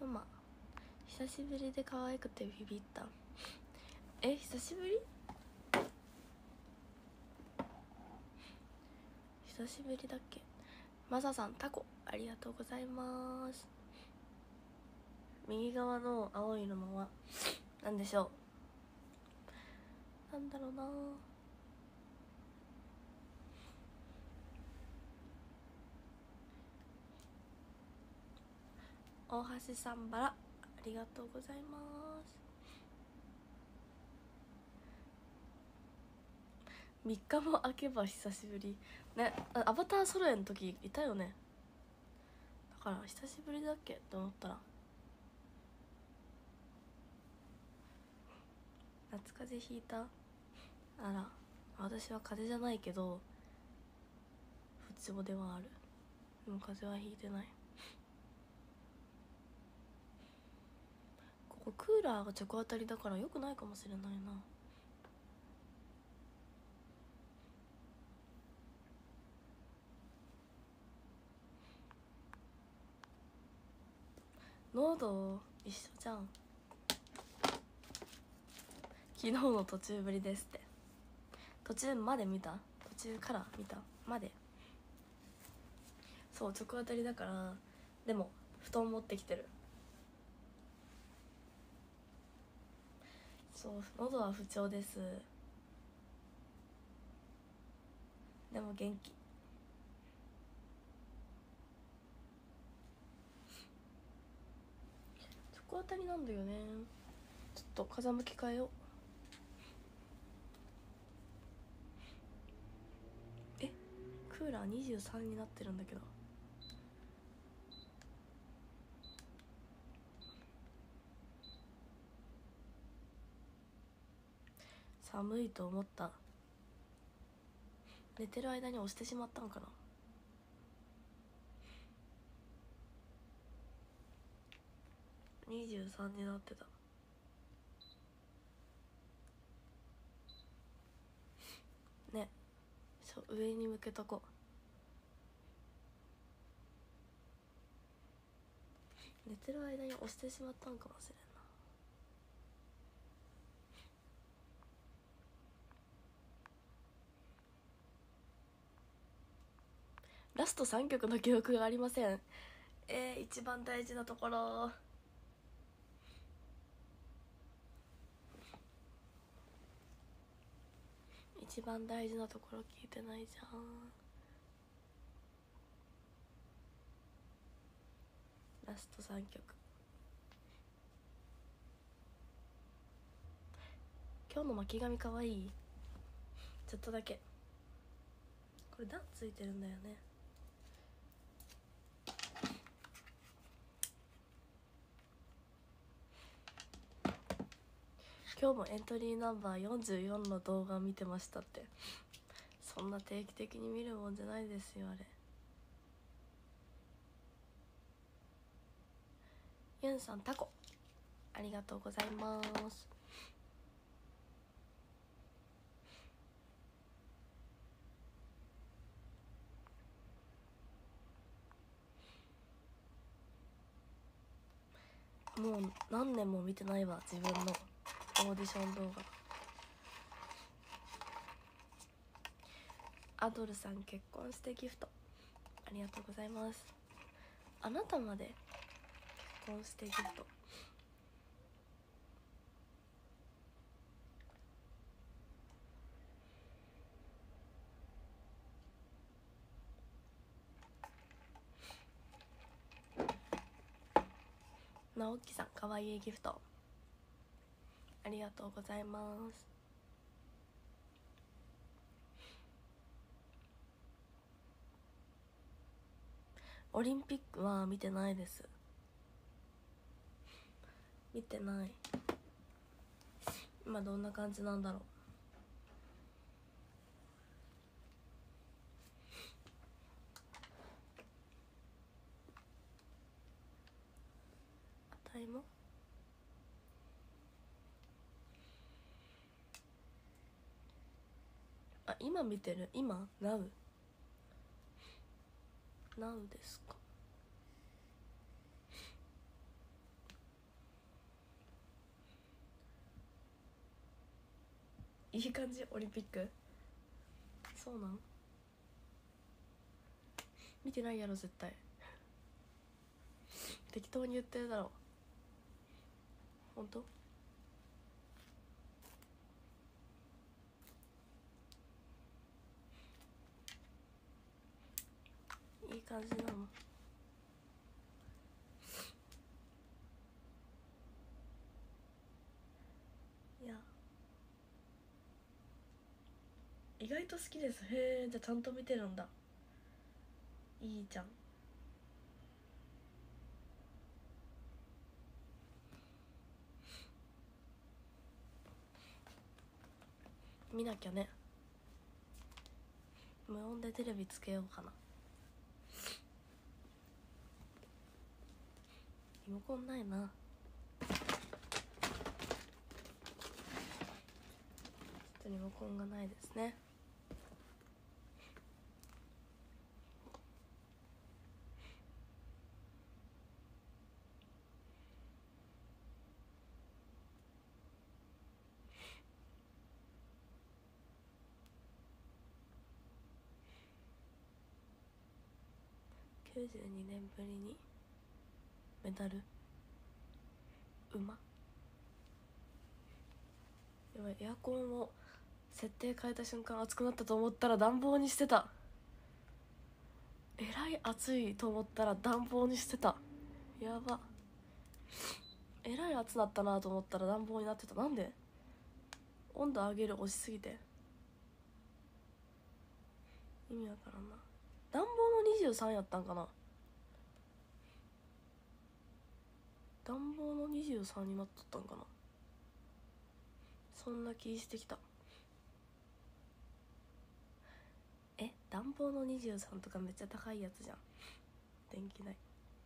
マ久しぶりで可愛くてビビった。久しぶり？久しぶりだっけ。マサさんタコありがとうございます。右側の青いのは何でしょう。なんだろうな。大橋さんバラありがとうございます。3日も空けば久しぶりね。アバターソロエの時いたよね。だから久しぶりだっけと思ったら夏風邪ひいた。あら、私は風邪じゃないけど不調ではある。でも風邪はひいてない。ここクーラーが直当たりだから良くないかもしれないな。喉一緒じゃん。昨日の途中ぶりですって。途中まで見た？途中から見た？まで。そう直当たりだから。でも布団持ってきてる。そう喉は不調です。でも元気。直当たりなんだよね。ちょっと風向き変えよう。クーラー23になってるんだけど。寒いと思った。寝てる間に押してしまったのかな。23になってたね。そう上に向けとこう。寝てる間に押してしまったんかもしれんな。ラスト3曲の記憶がありません。一番大事なところ。一番大事なところ聞いてないじゃん。ラスト3曲。今日の巻き髪かわいい。ちょっとだけ。これ段ついてるんだよね。今日もエントリーナンバー44の動画を見てましたって。そんな定期的に見るもんじゃないですよあれ。ユンさんタコありがとうございます。もう何年も見てないわ自分のオーディション動画。アドルさん結婚してギフトありがとうございます。あなたまで結婚してギフト。直樹さんかわいいギフトありがとうございます。オリンピックは見てないです。見てない。今どんな感じなんだろう。あたいも今見てる。今 Now ですか。 いい感じオリンピック。そうなん？見てないやろ絶対。適当に言ってるだろ。本当？いい感じなの？いや意外と好きです。へえ、じゃあちゃんと見てるんだ。いいじゃん。見なきゃね。無音でテレビつけようかな。リモコンないな。ちょっとリモコンがないですね。92年ぶりにメダル。馬。やばい、エアコンを設定変えた瞬間暑くなったと思ったら暖房にしてた。えらい暑いと思ったら暖房にしてた。やば。えらい暑なったなと思ったら暖房になってた。なんで？温度上げる押しすぎて意味わからんな。暖房の23やったんかな。暖房の23になっとったんかな。そんな気してきた。暖房の23とかめっちゃ高いやつじゃん。電気代。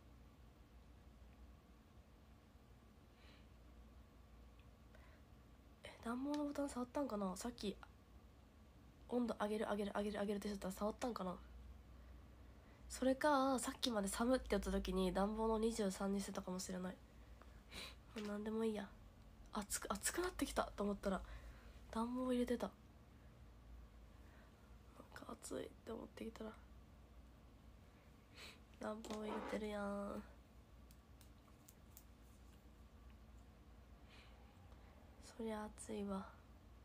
暖房のボタン触ったんかな。さっき温度上げるって言ってたら触ったんかな。それかさっきまで寒ってやった時に暖房の23にしてたかもしれない。なんでもいいや。暑くなってきたと思ったら暖房入れてた。なんか暑いって思ってきたら暖房入れてるやん。そりゃ暑いわ。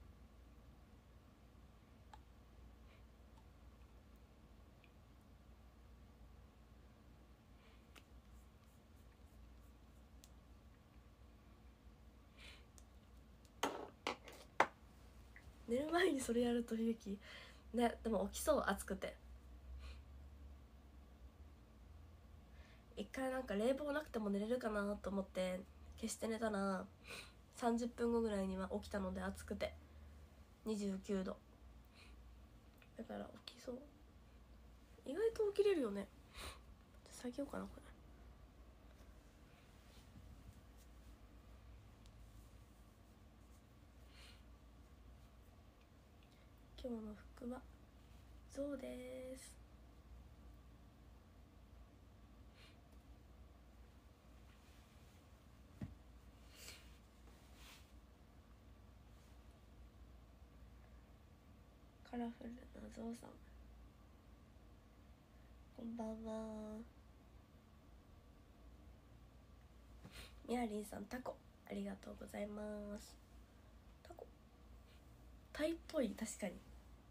寝る前にそれやると悲劇ね。でも起きそう、暑くて。一回なんか冷房なくても寝れるかなと思って消して寝たら30分後ぐらいには起きたので、暑くて29度だから起きそう。意外と起きれるよね。下げようかなこれ。今日の服はゾウです。カラフルなゾウさん、こんばんは。みやりんさん、タコありがとうございます。タコタイっぽい。確かに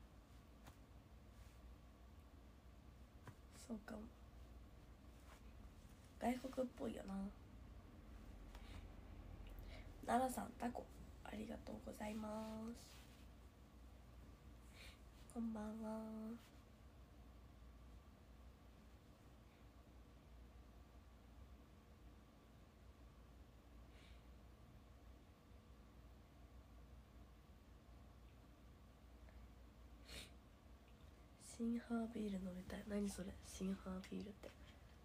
そうかも。外国っぽいよな。奈良さん、タコありがとうございます。こんばんは。シンハービール飲みたい。何それシンハービールって。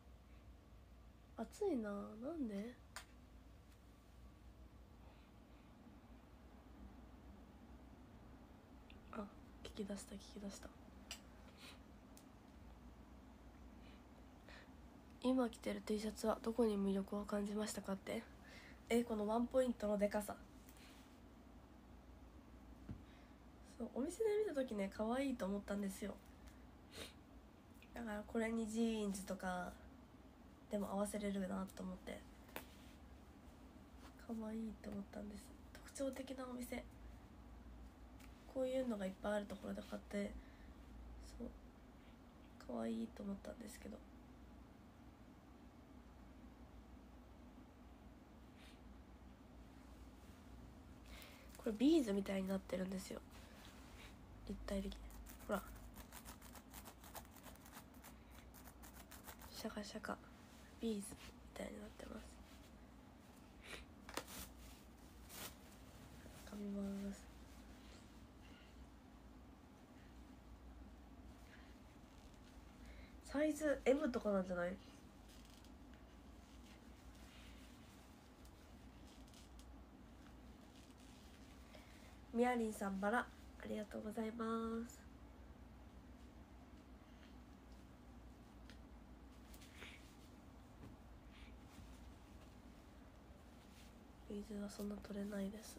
暑いな。なんで？あ、聞き出した。今着てる T シャツはどこに魅力を感じましたかって。このワンポイントのでかさ。 そうお店で見た時ね可愛いと思ったんですよ。だからこれにジーンズとかでも合わせれるなと思って可愛いと思ったんです。特徴的なお店、こういうのがいっぱいあるところで買って、そう可愛いと思ったんですけど、これビーズみたいになってるんですよ、立体的に。ほらシャカシャカビーズみたいになってます。噛みます。サイズ M とかなんじゃない？みやりんさんバラありがとうございます。ビーズはそんな取れないです。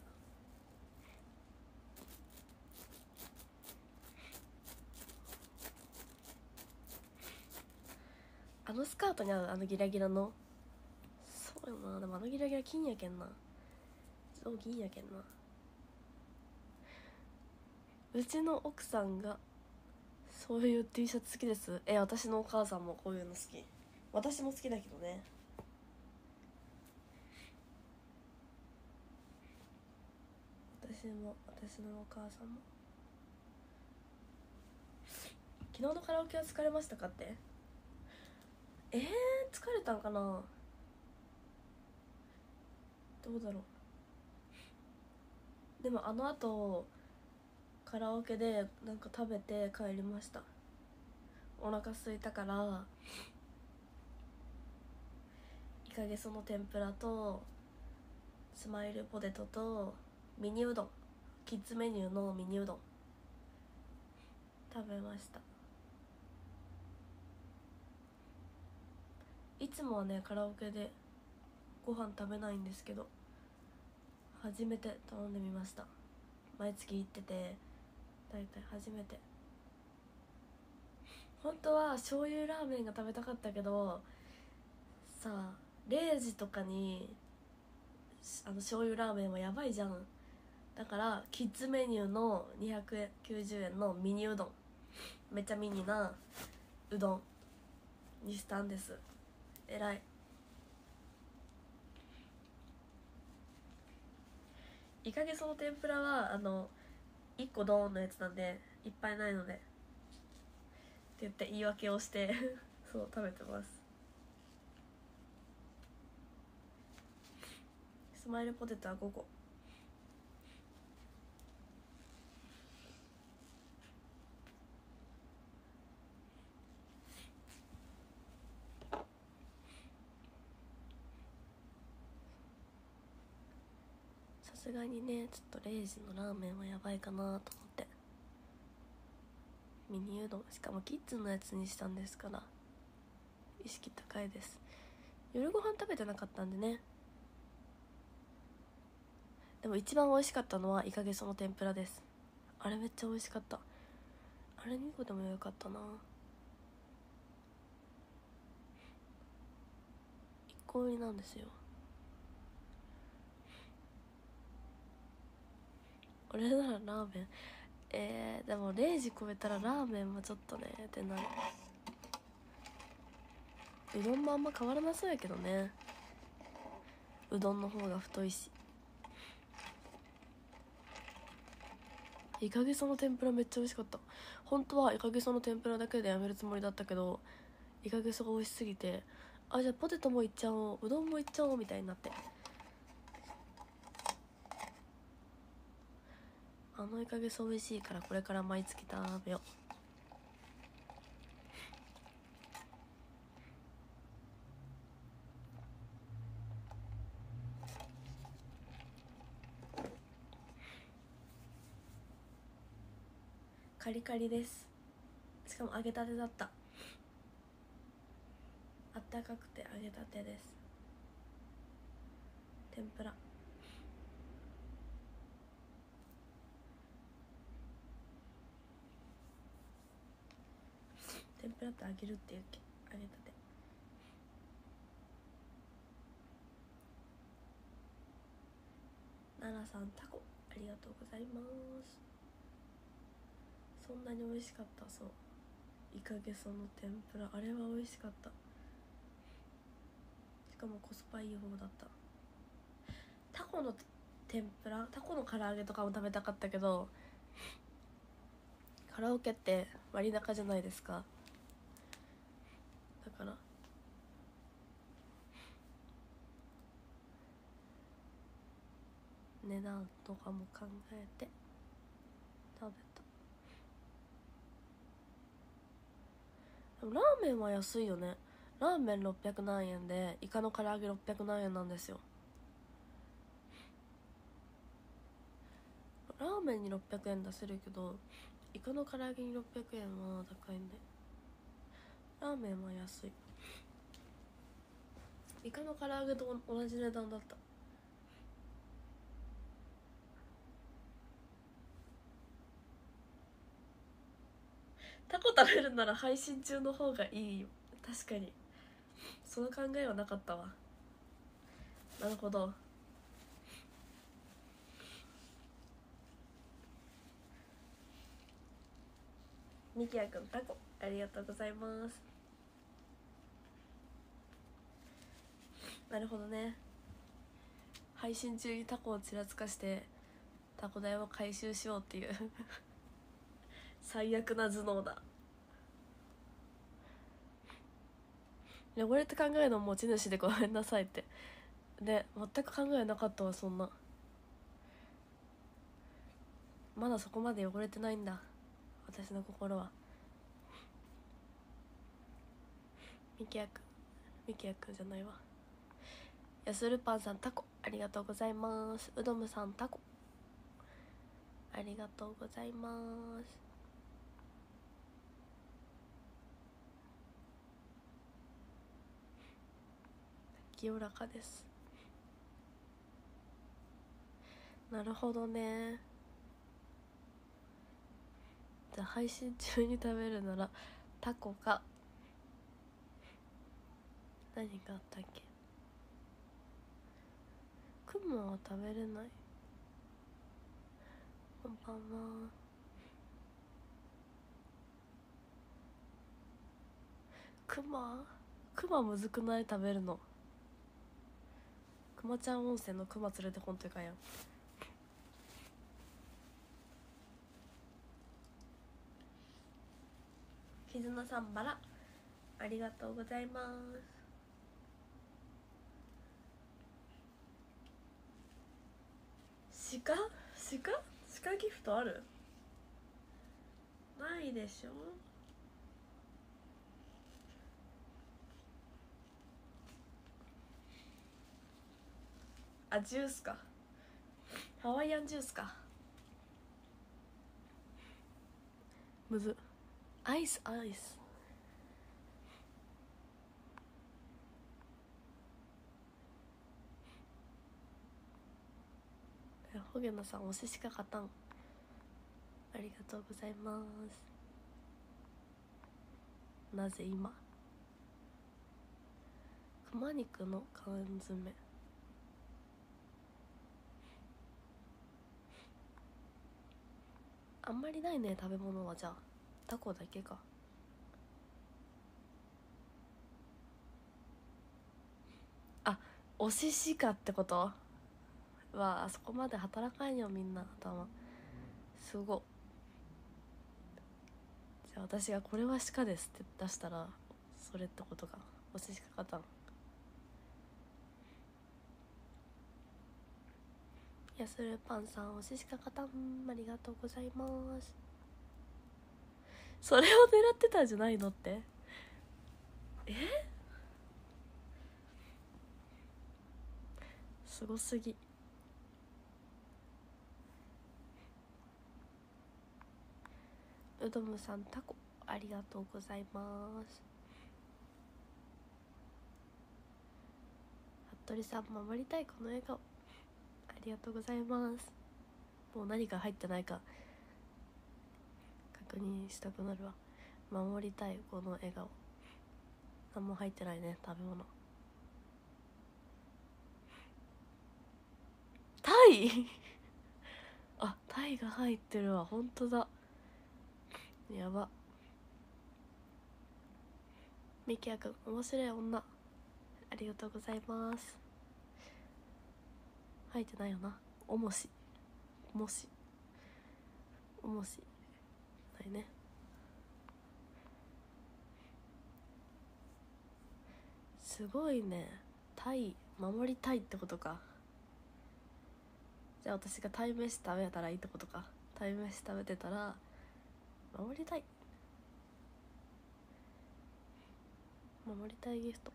あのスカートに合う、あのギラギラの。そうよな、でもあのギラギラ金やけんな。そう銀やけんな。うちの奥さんがそういう T シャツ好きです。私のお母さんもこういうの好き。私も好きだけどね。私も、私のお母さんも。昨日のカラオケは疲れましたかって。疲れたんかな、どうだろう。でもあの後カラオケでなんか食べて帰りました。お腹空いたからイカゲソの天ぷらとスマイルポテトとミニうどん、キッズメニューのミニうどん食べました。いつもはねカラオケでご飯食べないんですけど、初めて頼んでみました。毎月行っててだいたい初めて。本当は醤油ラーメンが食べたかったけどさあ、0時とかに醤油ラーメンはやばいじゃん。だからキッズメニューの290円のミニうどん、めっちゃミニなうどんにしたんです。えらい。イカゲソの天ぷらは1個ドーンのやつなんでいっぱいないのでって言って言い訳をしてそう食べてます。スマイルポテトは5個。さすがにねちょっと0時のラーメンはやばいかなと思ってミニうどん、しかもキッズのやつにしたんですから意識高いです。夜ご飯食べてなかったんでね。でも一番美味しかったのはイカゲソの天ぷらです。あれめっちゃ美味しかった。あれ2個でもよかったな。1個売りなんですよ。俺ならラーメンでも0時超えたらラーメンもちょっとねってなる。うどんもあんま変わらなそうやけどね。うどんの方が太いし。イカゲソの天ぷらめっちゃ美味しかった。本当はイカゲソの天ぷらだけでやめるつもりだったけど、イカゲソが美味しすぎて、じゃあポテトもいっちゃおう、うどんもいっちゃおうみたいになって、イカゲソ美味しいからこれから毎月食べよう。カリカリです。しかも揚げたてだった。あったかくて揚げたてです。天ぷら天ぷらって揚げるって言うっけ、揚げたて。奈良さんタコありがとうございます。そんなに美味しかった。そう、イカゲソの天ぷら、あれは美味しかった。しかもコスパいい方だった。タコの天ぷら、タコの唐揚げとかも食べたかったけど、カラオケって割高じゃないですか。だから値段とかも考えて食べた。でもラーメンは安いよね。ラーメン600何円でイカの唐揚げ600何円なんですよ。ラーメンに600円出せるけどイカの唐揚げに600円は高いんで、ラーメンは安い。イカの唐揚げと同じ値段だった。タコ食べるなら配信中の方がいいよ。確かにその考えはなかったわ。なるほど。みきやくんタコありがとうございます。なるほどね。配信中にタコをちらつかしてタコ代を回収しようっていう最悪な頭脳だ。汚れて考えるの持ち主でごめんなさいって。で全く考えなかったわ。そんなまだそこまで汚れてないんだ私の心は。みきやくんじゃないわ。やするパンさんタコありがとうございます。うどむさんタコありがとうございます。清らかです。なるほどね。じゃあ配信中に食べるならタコか何があったっけ。クモは食べれない。こんばんは。クマむずくない？食べるの。くまちゃん温泉のクマ連れてこんといかんやん。絆さんバラありがとうございます。鹿ギフトある？ないでしょ。あ、ジュースか。ハワイアンジュースか。むず。アイスホゲナさんお寿司か勝たんありがとうございます。なぜ今熊肉の缶詰あんまりないね。食べ物はじゃあタコだけか。あ、お寿司かってことはあそこまで働かんよみんな頭すご。じゃあ私がこれは鹿ですって出したらそれってことか。お寿司かかたん。やするパンさんお寿司かかたんありがとうございます。それを狙ってたんじゃないのって。すごすぎ。うどむさんタコありがとうございます。服部さん守りたいこの笑顔ありがとうございます。もう何か入ってないか確認したくなるわ。 守りたいこの笑顔。何も入ってないね、食べ物。タイあ、タイが入ってるわ、ほんとだ。やば。ミキヤくん面白い女、ありがとうございます。入ってないよな。おもしないね。すごいね。タイ守りたいってことか。じゃあ私がタイ飯食べたらいいってことか。タイ飯食べてたら守りたいギフト。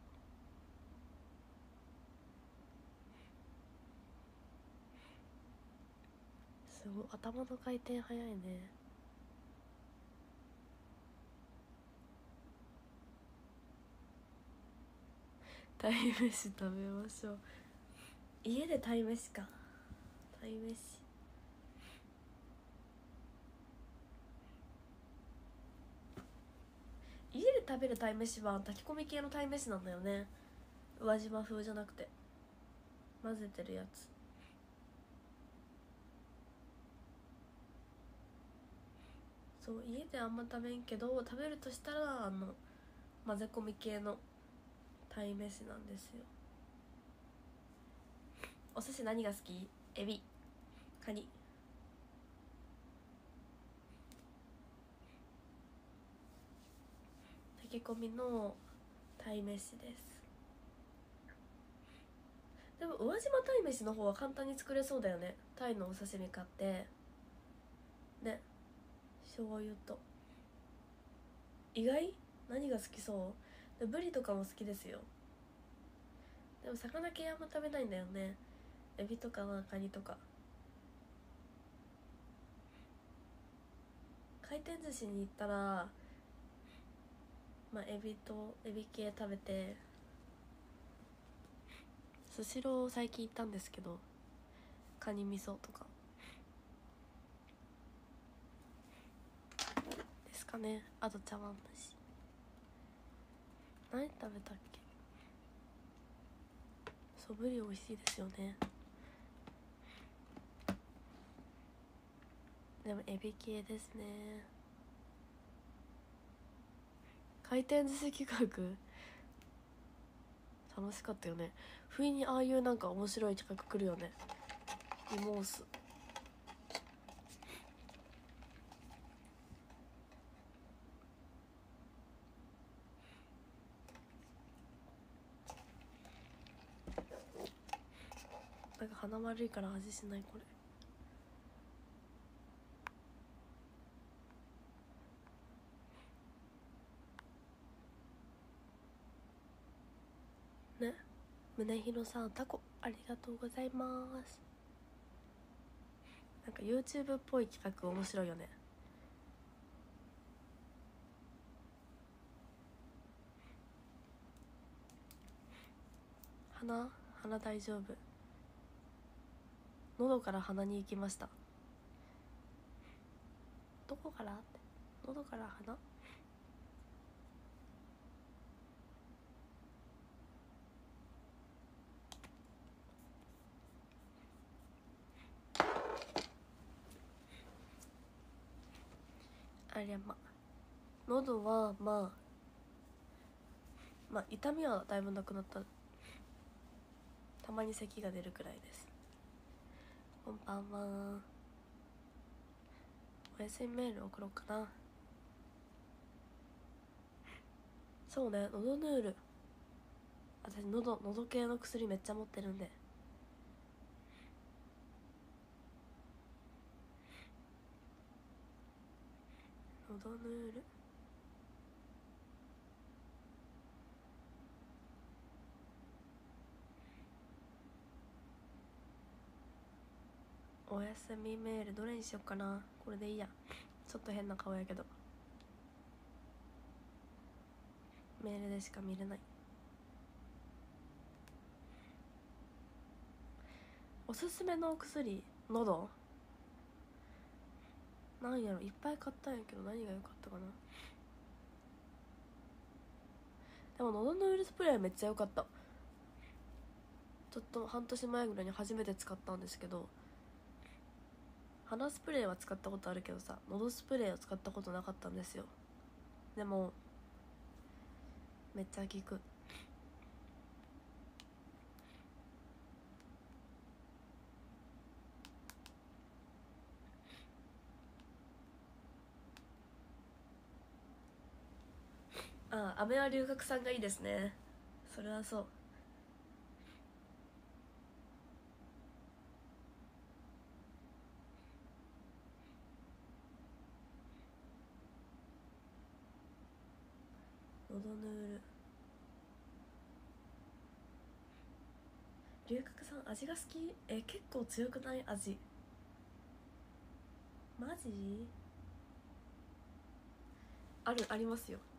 すごい、頭の回転早いね。鯛めし食べましょう。家で鯛めしか。鯛めし家で食べる鯛めしは炊き込み系の鯛めしなんだよね。宇和島風じゃなくて混ぜてるやつ。そう、家であんま食べんけど、食べるとしたら混ぜ込み系の鯛めしなんですよ。お寿司何が好き？エビ、カニ。炊き込みの鯛めしです。でも宇和島鯛めしの方は簡単に作れそうだよね。鯛のお刺身買ってね、醤油と。意外？何が好きそう？でブリとかも好きですよ。でも魚系あんま食べないんだよね。エビとかカニとか。回転寿司に行ったらエビ系食べて、スシロー最近行ったんですけど、カニ味噌とかですかね。あと茶碗蒸し。何食べたっけ？そう、ブリ美味しいですよね。でもエビ系ですね。回転寿司企画楽しかったよね。不意にああいうなんか面白い企画来るよね。リモースなんか鼻悪いから味しない。これね。宗弘さん、タコありがとうございます。なんか YouTube っぽい企画面白いよね。鼻大丈夫？喉から鼻に行きました。どこからって？喉から鼻？ありゃ喉は痛みはだいぶなくなった。たまに咳が出るくらいです。こんばんは。おやすみメール送ろうかな。そうね、喉ヌール。私喉系の薬めっちゃ持ってるんで。喉ヌール。おやすみメールどれにしよっかな。これでいいや。ちょっと変な顔やけど、メールでしか見れない。おすすめのお薬、喉なんやろ、いっぱい買ったんやけど何が良かったかな。 でも喉のウイルスプレーめっちゃ良かった。ちょっと半年前ぐらいに初めて使ったんですけど、鼻スプレーは使ったことあるけどさ、喉スプレーを使ったことなかったんですよ。でもめっちゃ効く。ああ、飴は龍角散がいいですね。それはそう。喉ヌール、龍角散味が好き。結構強くない？味マジ？ありますよ。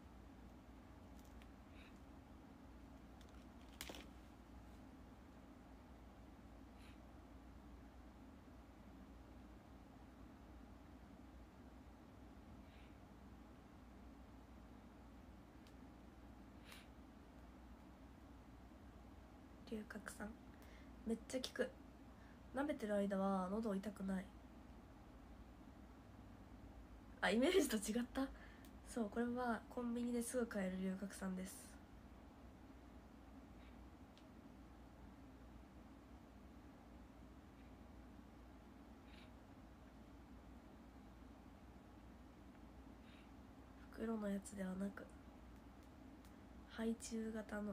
龍角散めっちゃ効く。舐めてる間は喉痛くない。あ、イメージと違った。そう、これはコンビニですぐ買える龍角散です。袋のやつではなくハイチュウ型の。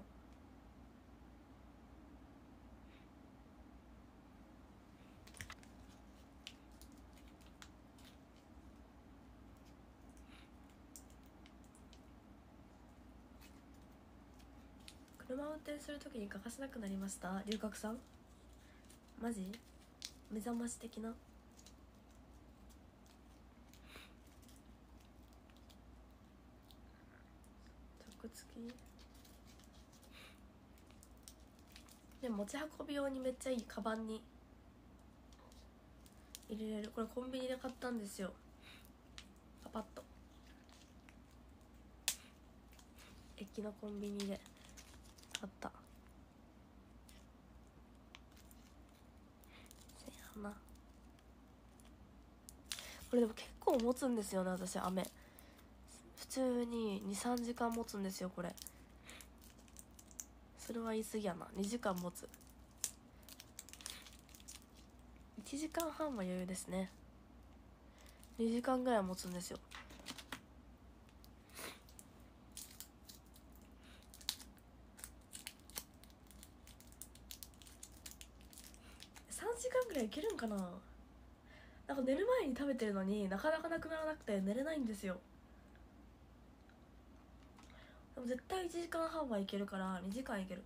車運転するときに欠かせなくなりました、龍角散。マジ？目覚まし的な。直付きでも持ち運び用にめっちゃいい。カバンに入れれる。これコンビニで買ったんですよ。パパッと駅のコンビニで買った。せやな。これでも結構持つんですよね、私飴。普通に 2,3 時間持つんですよこれ。それは言い過ぎやな。2時間持つ。1時間半は余裕ですね。2時間ぐらい持つんですよ。3時間ぐらいいけるんかな。なんか寝る前に食べてるのになかなかなくならなくて寝れないんですよ。でも絶対1時間半はいけるから2時間いける。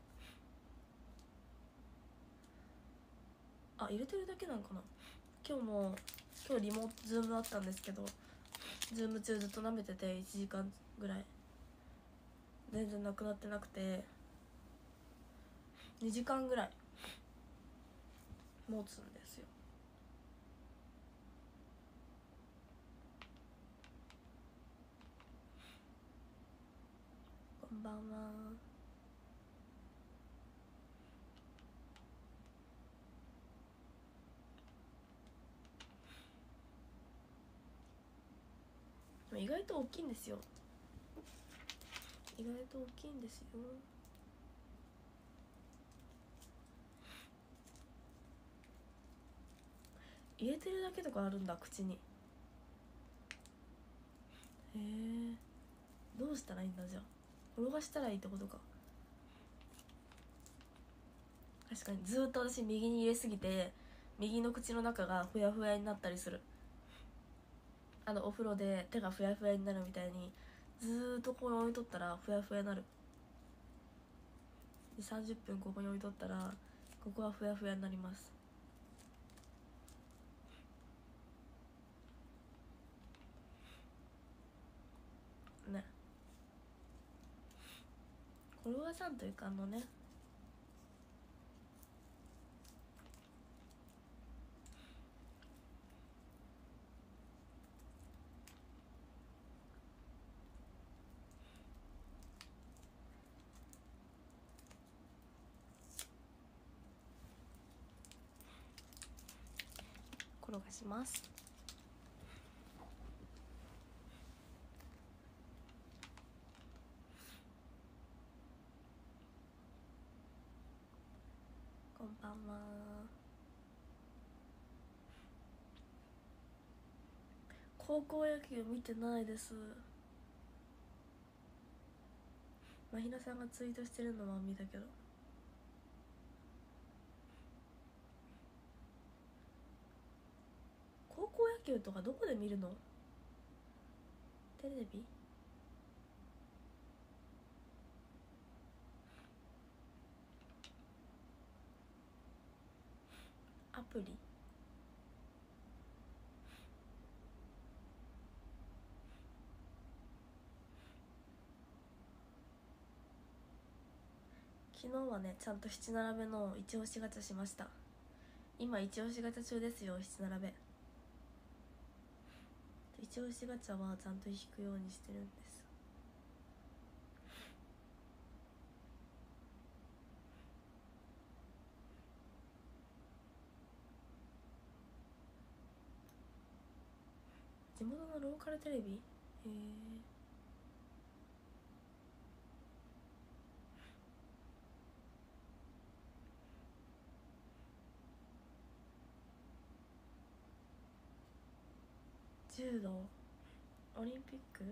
あ、入れてるだけなんかな。今日リモートズームあったんですけど、ズーム中ずっと舐めてて1時間ぐらい全然なくなってなくて、2時間ぐらい持つんですよ。こんばんは。意外と大きいんですよ。意外と大きいんですよ。入れてるだけとかあるんだ、口に。へえ、どうしたらいいんだ。じゃあ転がしたらいいってことか。確かにずっと私右に入れすぎて右の口の中がふやふやになったりする。お風呂で手がふやふやになるみたいにずーっとここに置いとったらふやふやになる。で30分ここに置いとったらここはふやふやになりますね。転がさんというかね、 転がします。こんばんは。高校野球見てないです。まひなさんがツイートしてるのは見たけど、高校野球とかどこで見るの？テレビ？アプリ？昨日はね、ちゃんと七並べの一押しガチャしました。今一押しガチャ中ですよ、七並べ。一押しガチャはちゃんと引くようにしてるんです。地元のローカルテレビ？柔道オリンピック？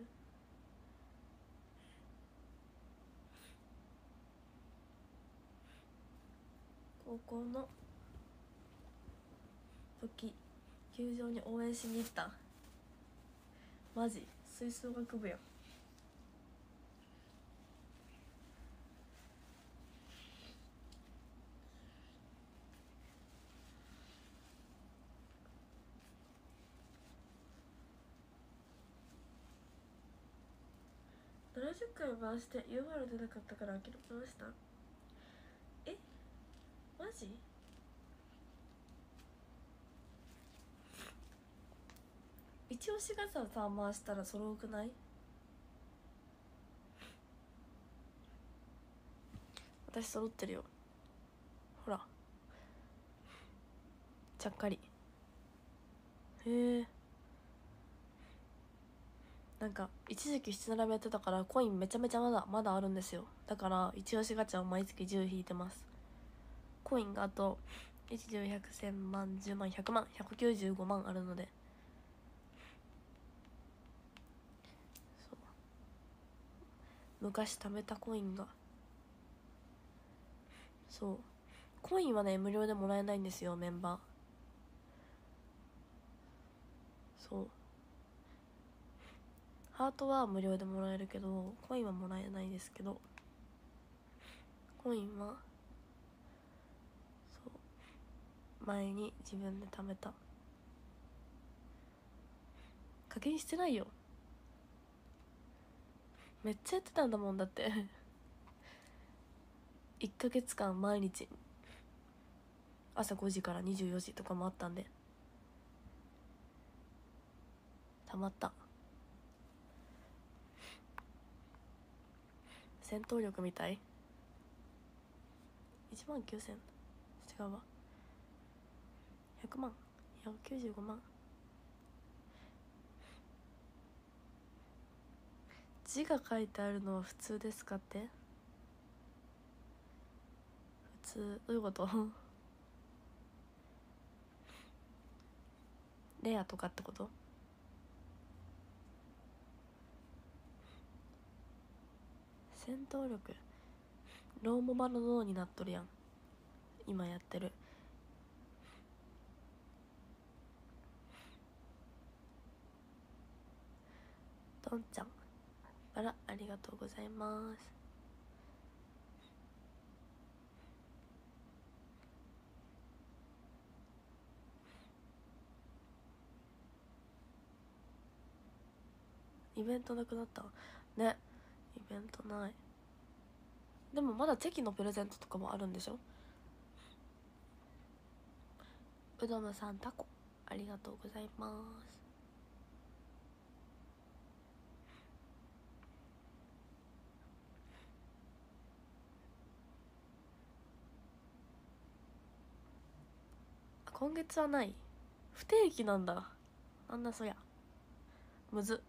高校の時球場に応援しに行った。マジ吹奏楽部やん。70回回して UR 出なかったから諦めました。え、マジ？一押しガチャさ回したら揃うくない？私揃ってるよ、ほら、ちゃっかり。へえ。なんか一時期七並べやってたからコインめちゃめちゃまだあるんですよ。だから一押しガチャを毎月10引いてます。コインがあと1、10、100、1000万、10万、100万、195万あるので、そう、昔貯めたコインが、そう、コインはね無料でもらえないんですよ、メンバー。そう、ハートは無料でもらえるけどコインはもらえないですけど、コインはそう前に自分で貯めた。課金してないよ、めっちゃやってたんだもん。だって1ヶ月間毎日朝5時から24時とかもあったんで、たまった。戦闘力みたい。1万9000、違うわ、100万、195万。字が書いてあるのは普通ですかって？普通どういうこと？レアとかってこと？戦闘力ローモバの脳になっとるやん、今やってる。どんちゃん、あら、ありがとうございます。イベントなくなったね。イベントない。でもまだチェキのプレゼントとかもあるんでしょ。うどむさん、タコありがとうございます。今月はない。 不定期なんだ。なんだそりゃむずっ。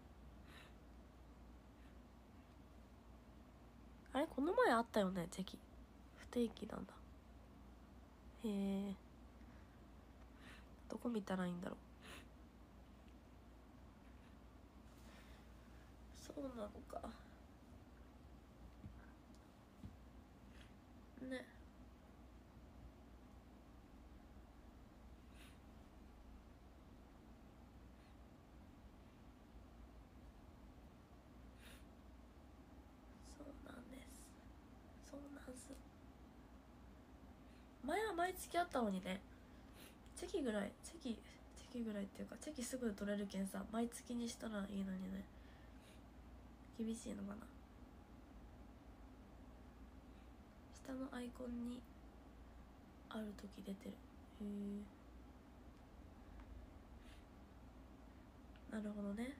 あれこの前あったよねチェキ。不定期なんだ。へえ、どこ見たらいいんだろう。そうなのかね。そうなんです。そうなんす。前は毎月あったのにね。チェキぐらいっていうかチェキすぐ取れるけんさ、毎月にしたらいいのにね。厳しいのかな。下のアイコンにある時出てる。へえ、なるほどね。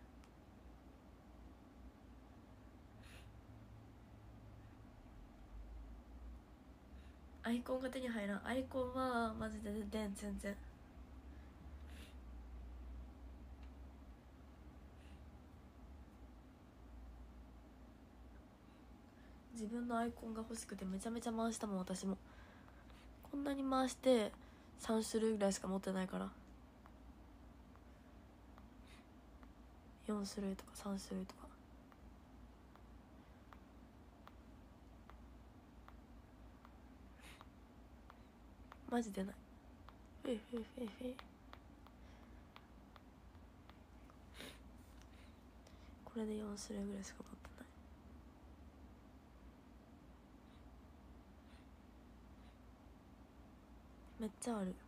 アイコンが手に入らん。アイコンはマジで出ん。全然自分のアイコンが欲しくてめちゃめちゃ回したもん。私もこんなに回して3種類ぐらいしか持ってないから、4種類とか3種類とか。マジでない。ふえふえふえふえ。これで4種類ぐらいしか持ってない。めっちゃある。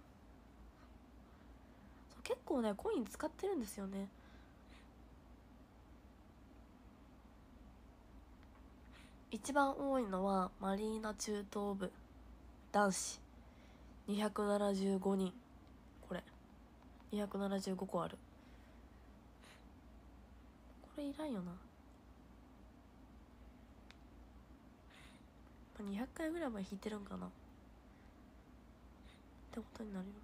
そう結構ねコイン使ってるんですよね。一番多いのはマリーナ中等部男子275人。これ275個ある。これいらんよな。200回ぐらい前引いてるんかなってことになるよ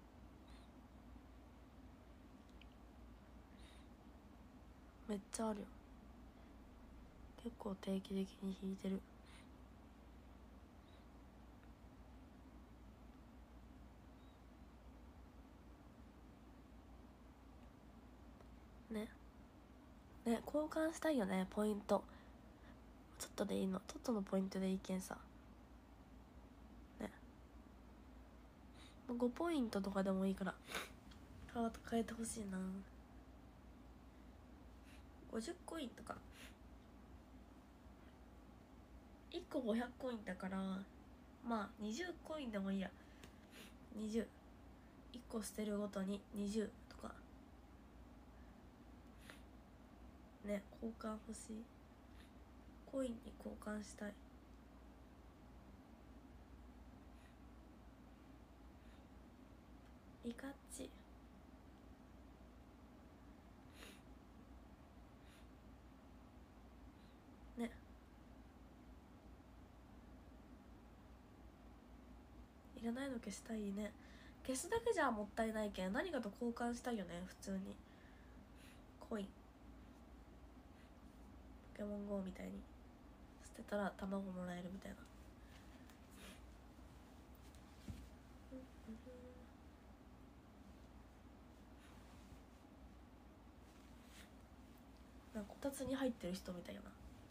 な。めっちゃあるよ。結構定期的に引いてるね。ね、交換したいよね。ポイントちょっとでいいの。ちょっとのポイントでいいけんさね。5ポイントとかでもいいから変えてほしいな。50コインとか1個500コインだから、まあ20コインでもいいや。201個捨てるごとに20とかね。交換欲しい。コインに交換したい。イカッチね。いらないの消したいね。消すだけじゃもったいないけん何かと交換したいよね。普通にコイン、ポケモン GO みたいに捨てたら卵もらえるみたいな。なんかこたつに入ってる人みたいな。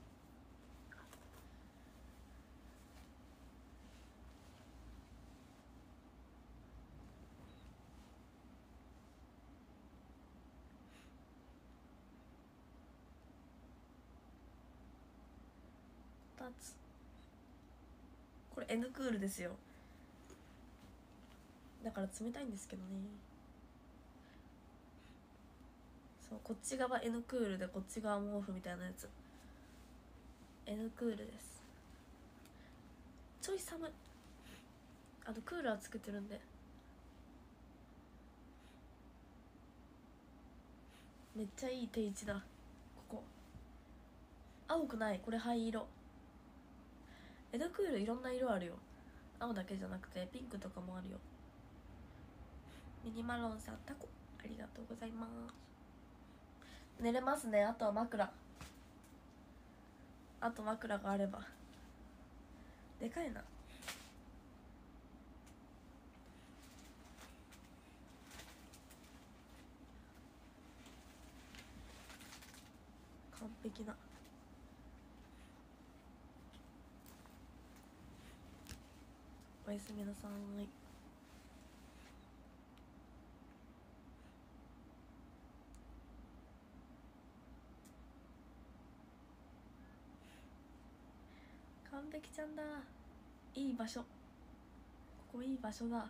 こたつ、これ N クールですよ。だから冷たいんですけどね。そう、こっち側 N クールでこっち側毛布みたいなやつ N クールです。ちょい寒い。クーラーつけてるんでめっちゃいい定位置だ。ここ青くない。これ灰色。N クールいろんな色あるよ。青だけじゃなくてピンクとかもあるよ。 ミニマロンさんタコありがとうございます。寝れますね。あとは枕、あと枕があれば。でかいな。完璧な。おやすみなさい。完璧ちゃんだ。いい場所、ここいい場所だ。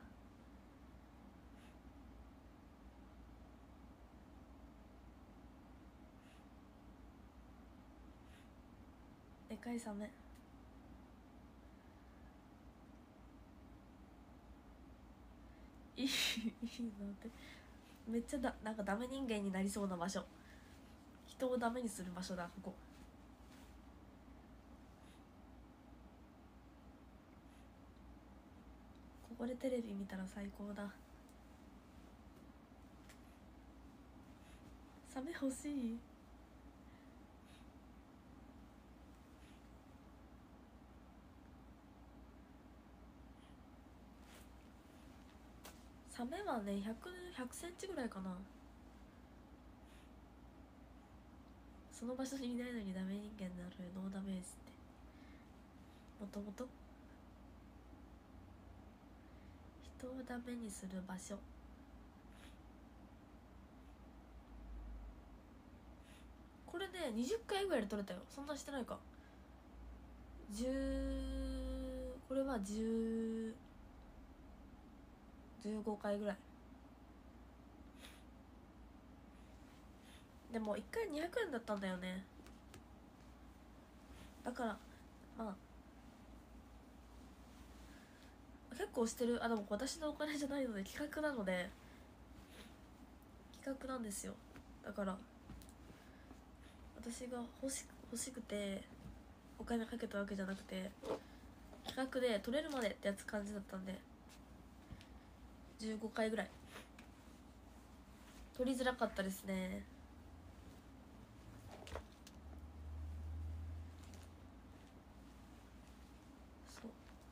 でかいサメ。いいのってめっちゃなんかダメ人間になりそうな場所、人をダメにする場所だここ。ここでテレビ見たら最高だ。サメ欲しい。サメはね100センチぐらいかな。その場所にいないのにダメ人間になるノーダメージってもともと人をダメにする場所。これで20回ぐらいで撮れたよ。そんなしてないか。これは15回ぐらい。でも1回200円だったんだよね。だからまあ結構してる。でも私のお金じゃないので企画なので、企画なんですよ。だから私が欲しくてお金かけたわけじゃなくて、企画で取れるまでってやつ感じだったんで15回ぐらい取りづらかったですね。そう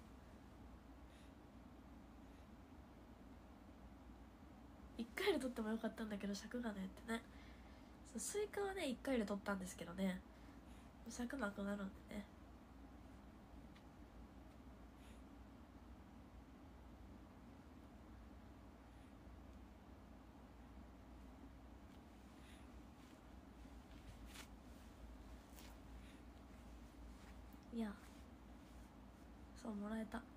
1回で取ってもよかったんだけど尺がねってね。そうスイカはね1回で取ったんですけどね、尺なくなるんでね。いやそうもらえた。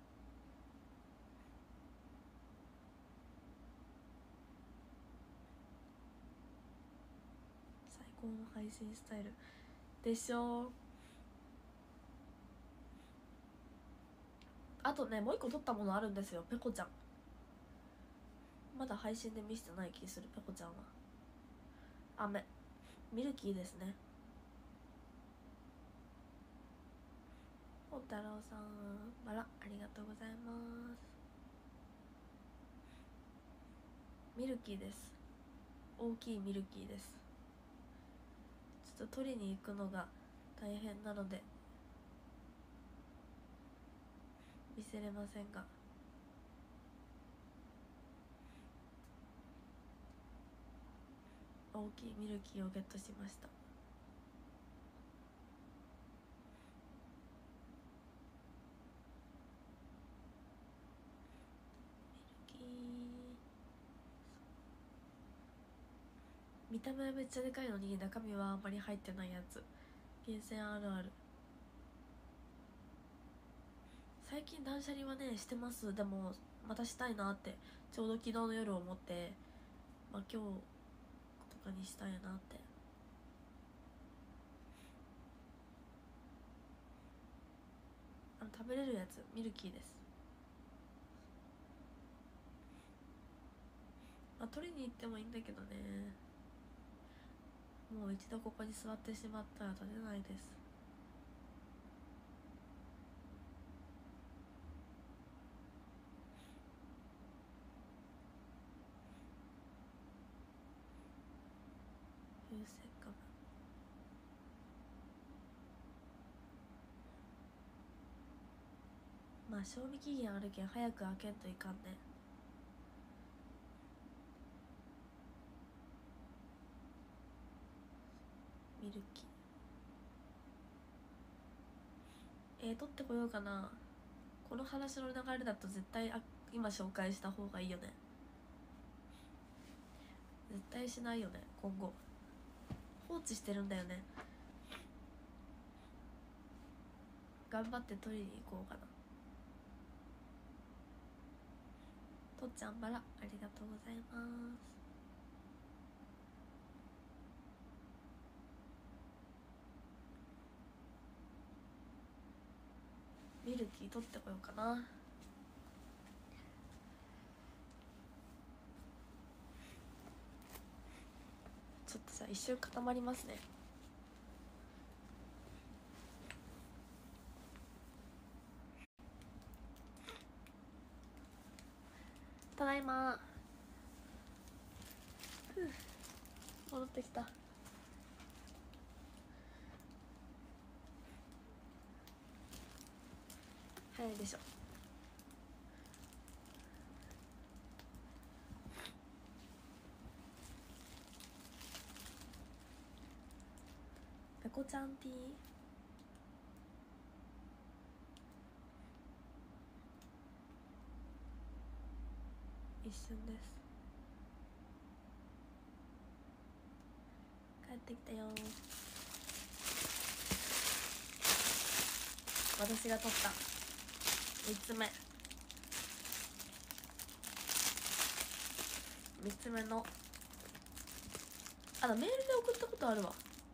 最高の配信スタイルでしょ。あとねもう一個撮ったものあるんですよ。ペコちゃんまだ配信で見せてない気する。ペコちゃんはミルキーですね。本太郎さんバラありがとうございます。ミルキーです。大きいミルキーです。ちょっと取りに行くのが大変なので見せれませんが、大きいミルキーをゲットしました。ミルキー見た目はめっちゃでかいのに中身はあんまり入ってないやつ。厳選あるある。最近断捨離はねしてます。でもまたしたいなってちょうど昨日の夜思って、今日とかにしたいなって。食べれるやつミルキーです。取りに行ってもいいんだけどね、もう一度ここに座ってしまったら取れないです。 賞味期限あるけん早く開けんといかんね。ミルキー取ってこようかな。この話の流れだと絶対今紹介した方がいいよね。絶対しないよね。今後放置してるんだよね。頑張って取りに行こうかな。とっちゃんバラありがとうございます。ミルキー取ってこようかな。ちょっとじゃあ一瞬固まりますね。ただいま。戻ってきた。早いでしょ。ペコちゃんティー一瞬です。帰ってきたよ。私が取った3つ目。3つ目のメールで送ったことあるわ。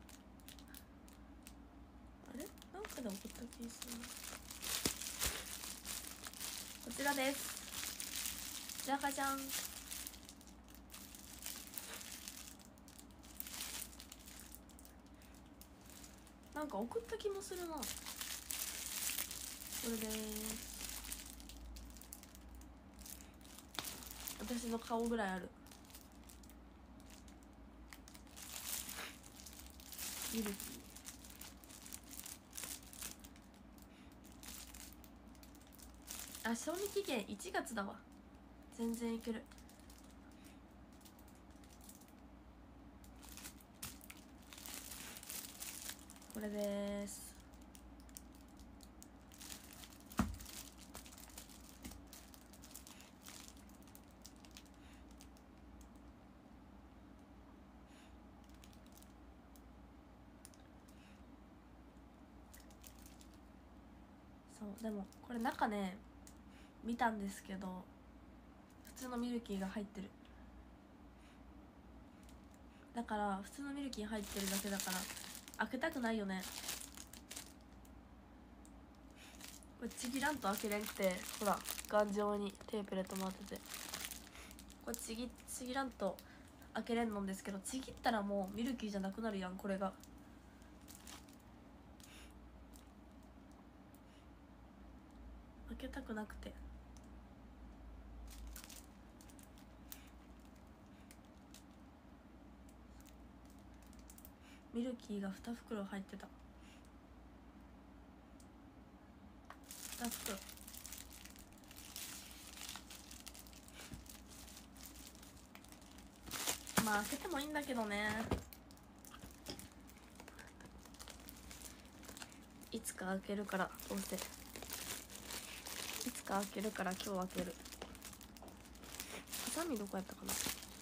あれなんかで送った気する。こちらです。じゃかじゃん。なんか送った気もするな。これでーす。私の顔ぐらいある。ミルキー。賞味期限1月だわ。全然いける。これです。そうでもこれ中ね見たんですけど、普通のミルキーが入ってる。だから普通のミルキー入ってるだけだから開けたくないよね。これちぎらんと開けれんくて、ほら頑丈にテープで留まってて、これちぎらんと開けれんのんですけど、ちぎったらもうミルキーじゃなくなるやん。これが開けたくなくて。ミルキーが2袋入ってた。2袋。まあ開けてもいいんだけどね。いつか開けるから、どうせいつか開けるから今日開ける。ハサミどこやったかな。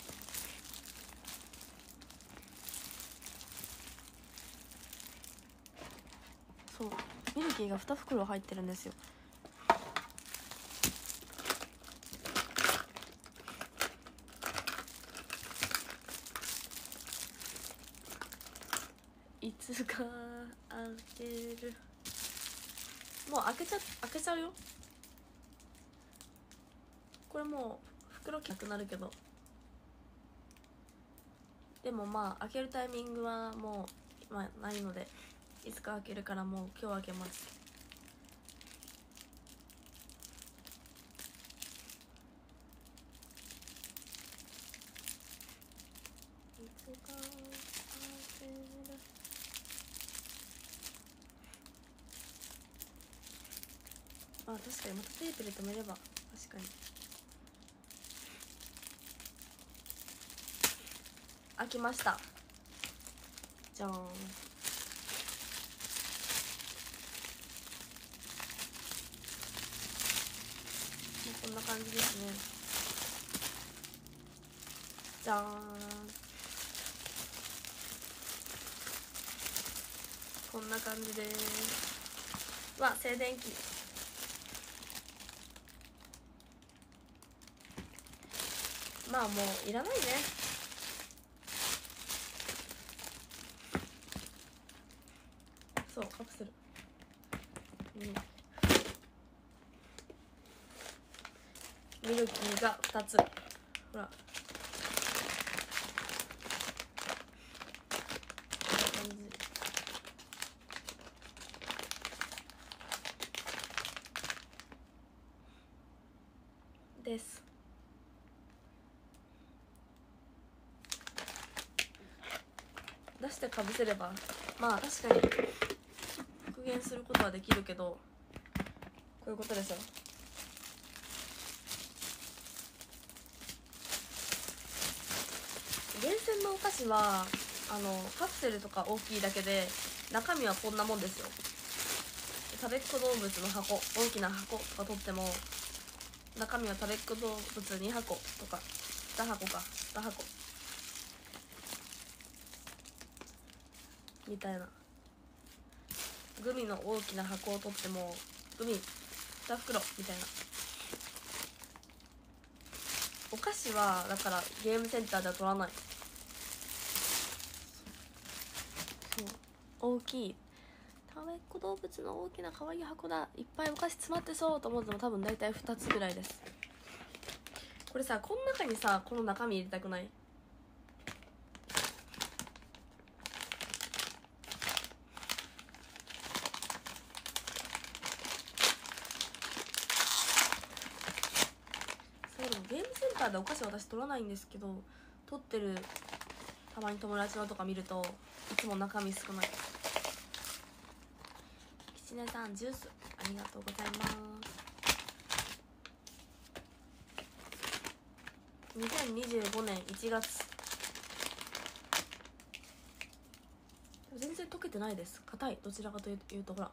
そう、ミルキーが2袋入ってるんですよ。いつか開ける。もう開けちゃうよ。これもう袋なくなるけど、でもまあ開けるタイミングはもう、ないので、いつか開けるからもう今日開けます。いつか開ける。 あ、確かにまたテープで留めれば確かに。開きました。じゃーん。こんな感じですね。じゃーん。こんな感じです。わ、静電気。まあもういらないね。そう、カプセル。ミルキーが2つ。ほら。こんな感じ。です。出してかぶせればまあ確かに復元することはできるけど、こういうことですよ。厳選のお菓子はカプセルとか大きいだけで中身はこんなもんですよ。食べっ子動物の箱、大きな箱とか取っても中身は食べっ子動物2箱とか2箱か2箱みたいな。グミの大きな箱を取ってもグミ2袋みたいな。お菓子はだからゲームセンターでは取らない。そう、大きい食べっ子動物の大きな可愛い箱だ、いっぱいお菓子詰まってそうと思っても多分大体2つぐらいです。これさ、この中にさ、この中身入れたくない？そう、でもゲームセンターでお菓子私取らないんですけど、取ってるたまに友達のとか見るといつも中身少ない。きちねさんジュースありがとうございます。2025年1月。全然溶けてないです。硬い。どちらかというとほら、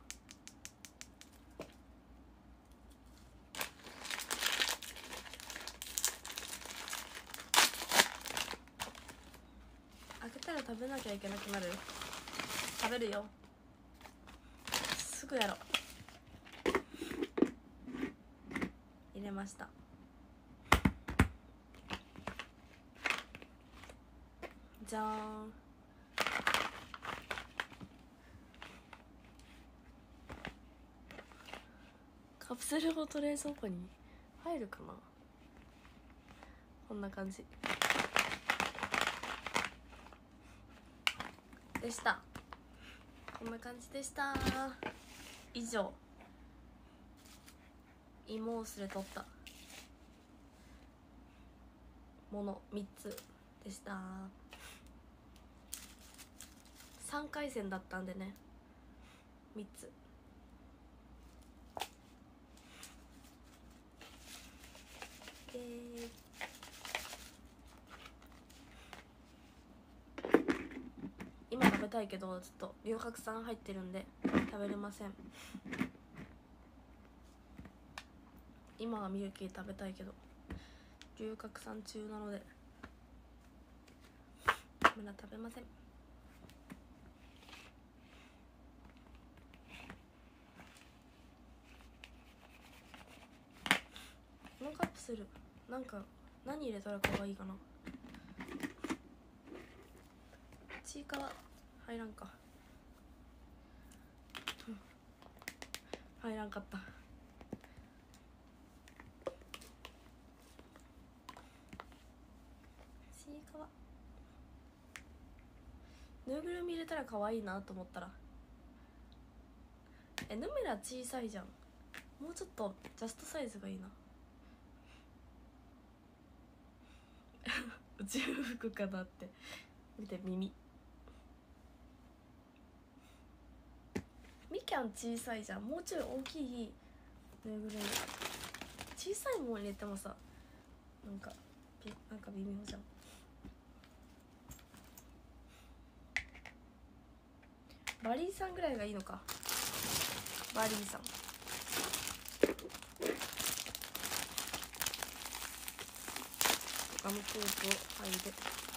開けたら食べなきゃいけなくなる。食べるよ、すぐやろう。入れました。じゃーん。カプセルごと冷蔵庫に入るかな。こんな感じでした。こんな感じでした。以上、芋をすれ取ったもの3つでした。3回戦だったんでね、3つ。今食べたいけどちょっと龍角散入ってるんで食べれません。今はミルキー食べたいけど龍角散中なのでまだ食べません。このカプセルなんか何入れたら可愛いかな。ちいかわ入らんか、入らんかった。ちいかわぬいぐるみ入れたら可愛いなと思ったら、ヌメラ小さいじゃん。もうちょっとジャストサイズがいいな。宇宙服かなって。見て、耳。みきゃん小さいじゃん。もうちょい大きいぬいぐるみ小さいもん入れてもさなんか微妙じゃん。バリーさんぐらいがいいのか。バリーさんガムテープを剥いで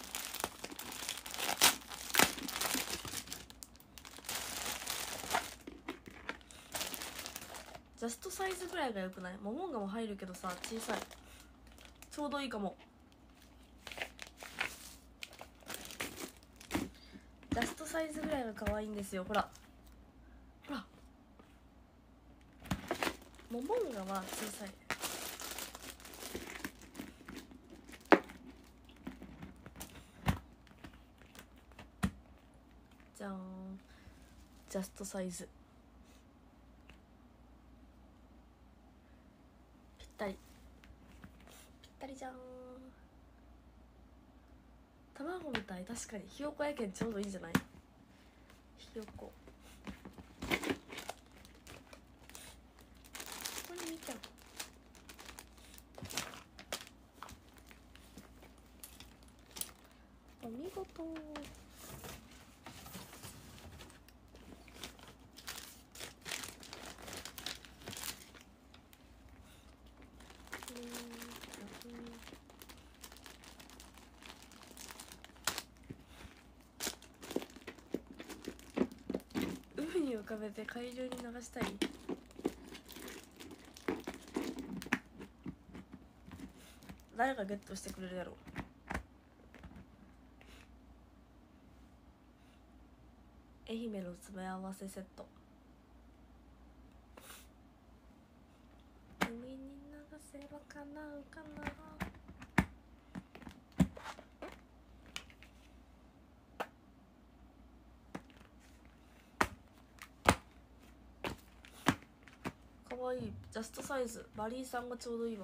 ジャストサイズぐらいがよくない？モモンガも入るけどさ小さい、ちょうどいいかも。ジャストサイズぐらいが可愛いんですよ。ほらほら、モモンガは小さい。じゃーん、ジャストサイズぴったりぴったりじゃん。卵みたい。確かにひよこやけんちょうどいいんじゃない？ひよこここにみきゃん。お見事。海に浮かべて海流に流したい。誰がゲットしてくれるやろ。愛媛の詰め合わせセット。海に流せば叶うかな。かわいい。ジャストサイズ。バリーさんがちょうどいいわ。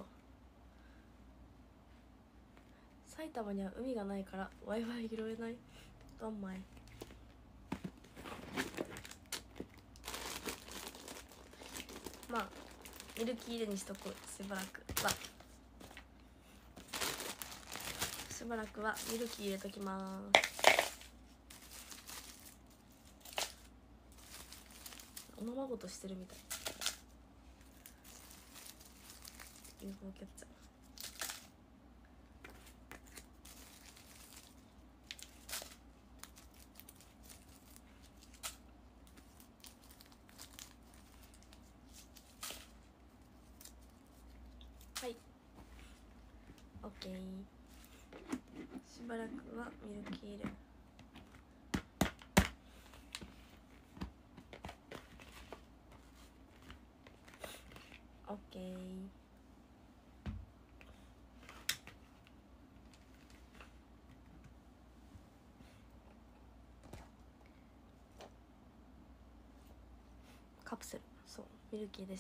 埼玉には海がないから Wi-Fi 拾えない。どんまい。まあミルキー入れにしとこう。しばらくはミルキー入れときます。おままごとしてるみたい。UFO キャッチャー。はい、オッケー。しばらくはミルキー入れ。オッケー。カプセル、そうミルキーでした。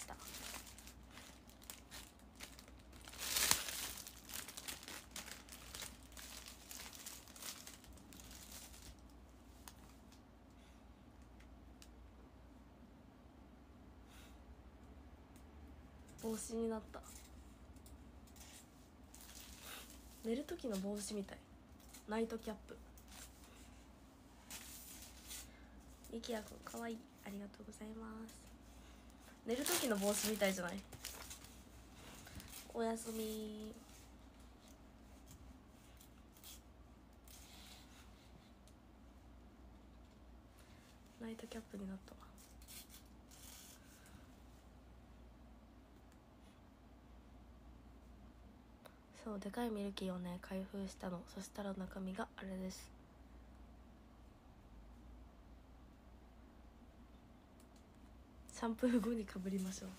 帽子になった。寝る時の帽子みたい。ナイトキャップ。みきやくんかわいい。ありがとうございます。寝る時の帽子みたいじゃない？おやすみ。ナイトキャップになったわ。そうでかいミルキーをね開封したの。そしたら中身があれです。シャンプー後にかぶりましょう。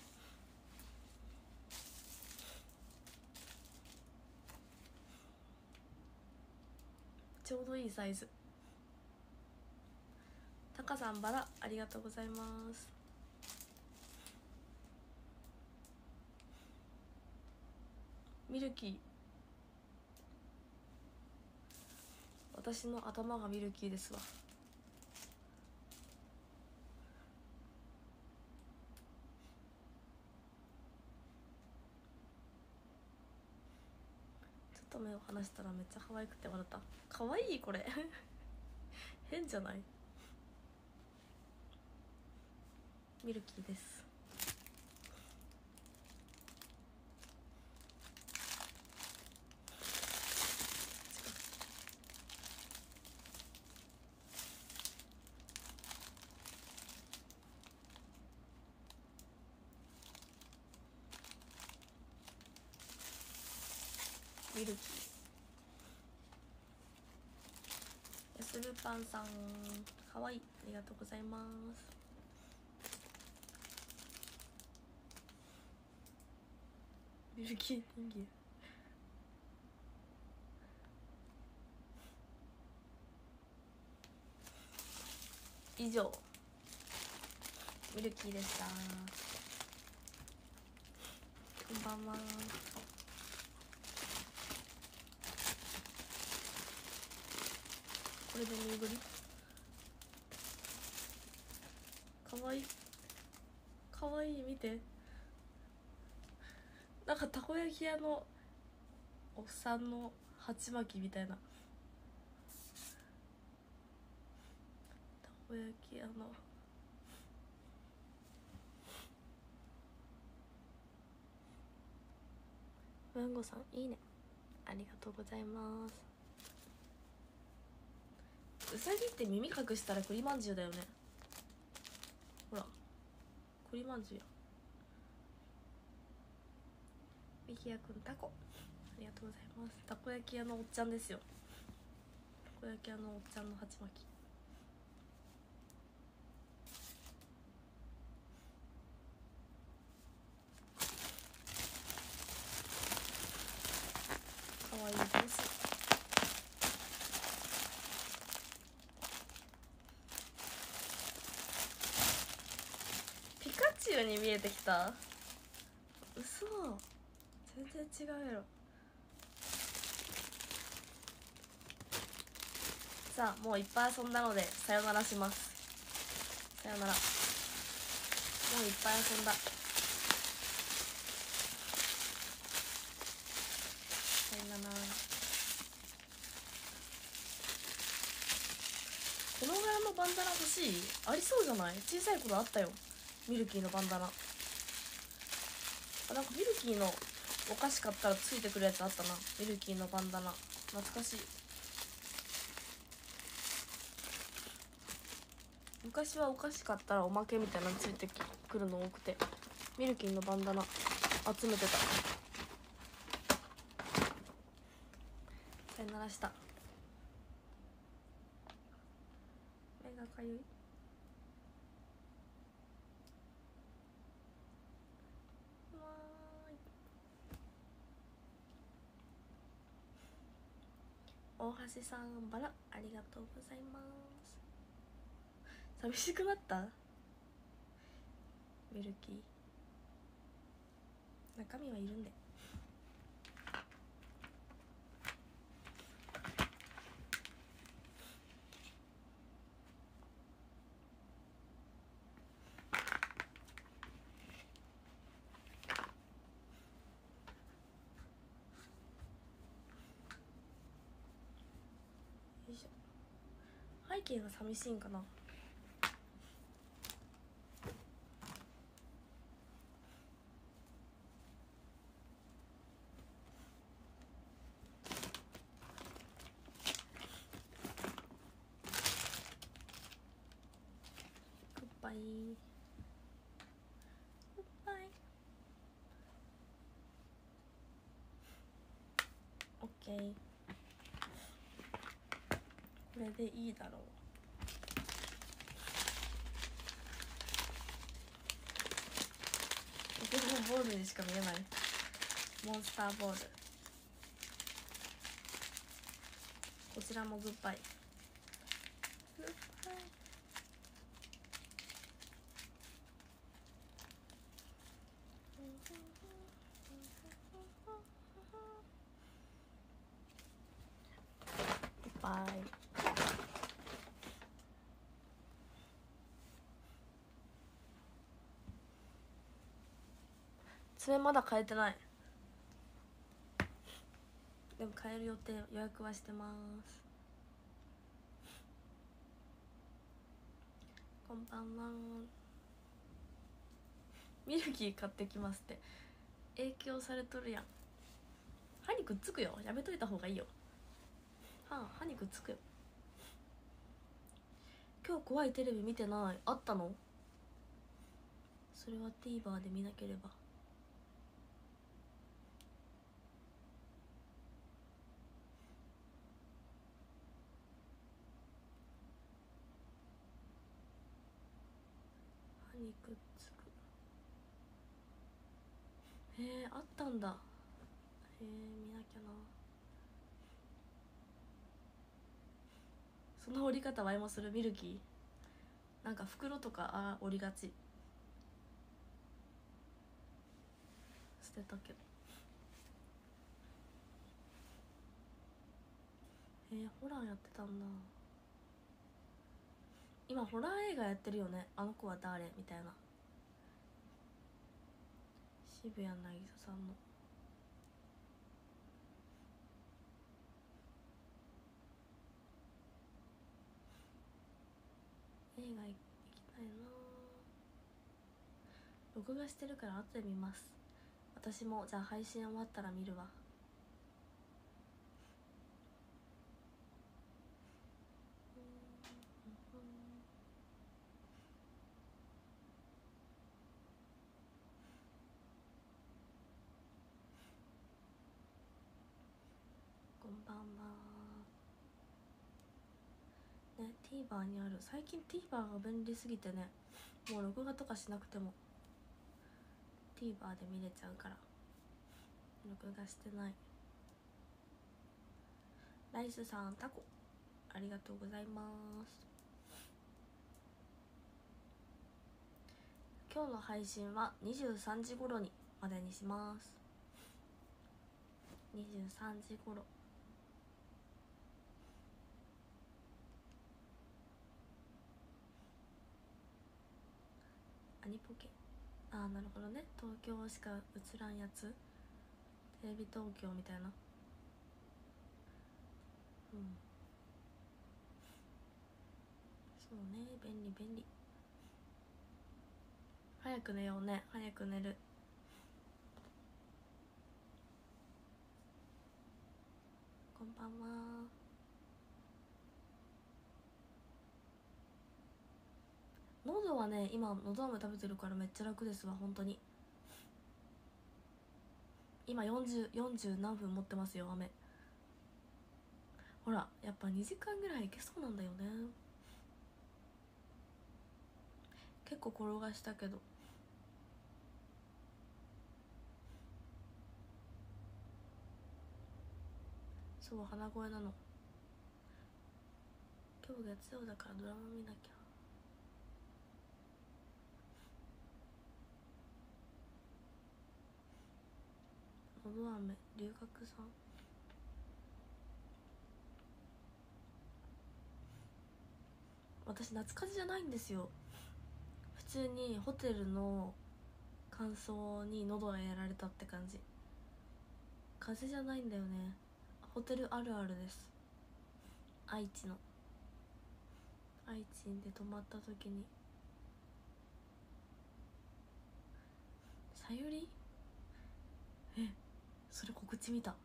ちょうどいいサイズ。タカさんバラありがとうございます。ミルキー。私の頭がミルキーですわ。 と目を離したらめっちゃ可愛くて笑った。可愛いこれ変じゃない？ミルキーです。ミルキー。やするパンさんかわいい、ありがとうございます。ミルキー人間以上ミルキーでした。こんばんは。これでぬいぐるみかわいい、かわいい、見て、なんかたこ焼き屋のおっさんの鉢巻きみたいな。たこ焼き屋の文吾さんいいね、ありがとうございます。うさぎって耳隠したら栗まんじゅうだよね。ほら栗まんじゅうや。みきやくんタコありがとうございます。たこ焼き屋のおっちゃんですよ。たこ焼き屋のおっちゃんの鉢巻き。かわいいです。ピカチュウに見えてきた。嘘、全然違うやろ。さあもういっぱい遊んだのでさよならします。さよなら。もういっぱい遊んだ。さよなら。この柄のバンダナ欲しい？ありそうじゃない？小さい頃あったよ、ミルキーのバンダナ。あ、なんかミルキーのお菓子買ったらついてくるやつあったな。ミルキーのバンダナ懐かしい。昔はお菓子買ったらおまけみたいなのついてくるの多くて、ミルキーのバンダナ集めてた。さよならした。目がかゆい。大橋さんバラありがとうございます。寂しくなった？ミルキー中身はいるんで。よいしょ。背景が寂しいんかな。グッバイグッバイ。オッケー、これでいいだろう。ポケモンボールにしか見えない。モンスターボール、こちらもグッバイグッバイ。グッバイ。爪まだ変えてない。 でも帰る予定、予約はしてます。こんばんは。ミルキー買ってきますって影響されとるやん。歯にくっつくよ、やめといた方がいいよ。歯にくっつくよ。今日怖いテレビ見てない？あったの？それは TVer で見なければ。歯にくっつく。あったんだ。見なきゃな。その折り方ワイもする。ミルキーなんか袋とか折りがち。捨てたけど。ホラーやってたんだ。今ホラー映画やってるよね。あの子は誰みたいな。渋谷渚さんの映画行きたいな。録画してるから後で見ます。私もじゃあ配信終わったら見るわ。こんばんはね。 TVer にある。最近 TVer が便利すぎてね、もう録画とかしなくても TVer で見れちゃうから録画してない。ライスさん、タコありがとうございます。今日の配信は23時頃にまでにします。23時頃。アニポケ。なるほどね。東京しか映らんやつ。テレビ東京みたいな。そうね、便利便利。早く寝ようね。早く寝る。こんばんは。喉はね、今のど飴食べてるからめっちゃ楽ですわ。本当に今40何分持ってますよ、飴。ほら、やっぱ2時間ぐらいいけそうなんだよね。結構転がしたけど。そう、鼻声なの。今日月曜だからドラマ見なきゃ。のど飴龍角さん。私夏風邪じゃないんですよ。普通にホテルの乾燥に喉がやられたって感じ。風邪じゃないんだよね。ホテルあるあるです。愛知の愛知で泊まった時に。さゆり、それ告知見た。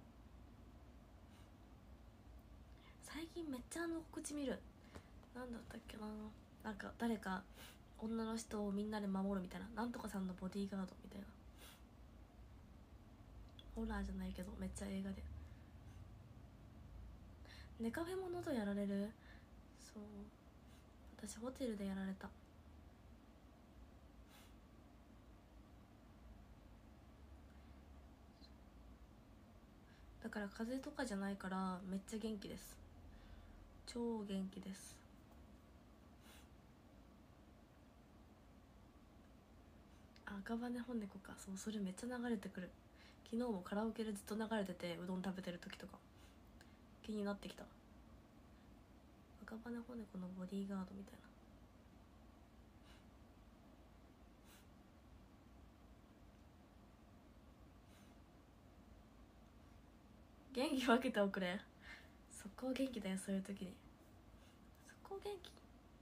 最近めっちゃ告知見る。なんだったっけな。なんか誰か女の人をみんなで守るみたいな。なんとかさんのボディーガードみたいな。ホラーじゃないけどめっちゃ映画で。ネカフェも喉やられる。そう、私ホテルでやられた。だから風邪とかじゃないからめっちゃ元気です。超元気です。赤羽本猫か。そう、それめっちゃ流れてくる。昨日もカラオケでずっと流れてて、うどん食べてる時とか気になってきた。赤羽本猫のボディーガードみたいな。 元気分けておくれ。そこ元気だよ、そういう時に。そこ元気。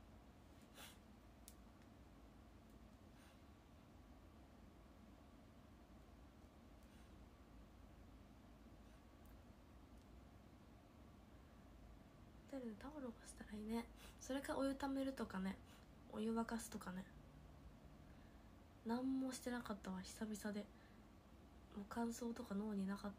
ホテルでタオルを干したらいいね。それかお湯ためるとかね、お湯沸かすとかね。何もしてなかったわ、久々で。もう乾燥とか脳になかった。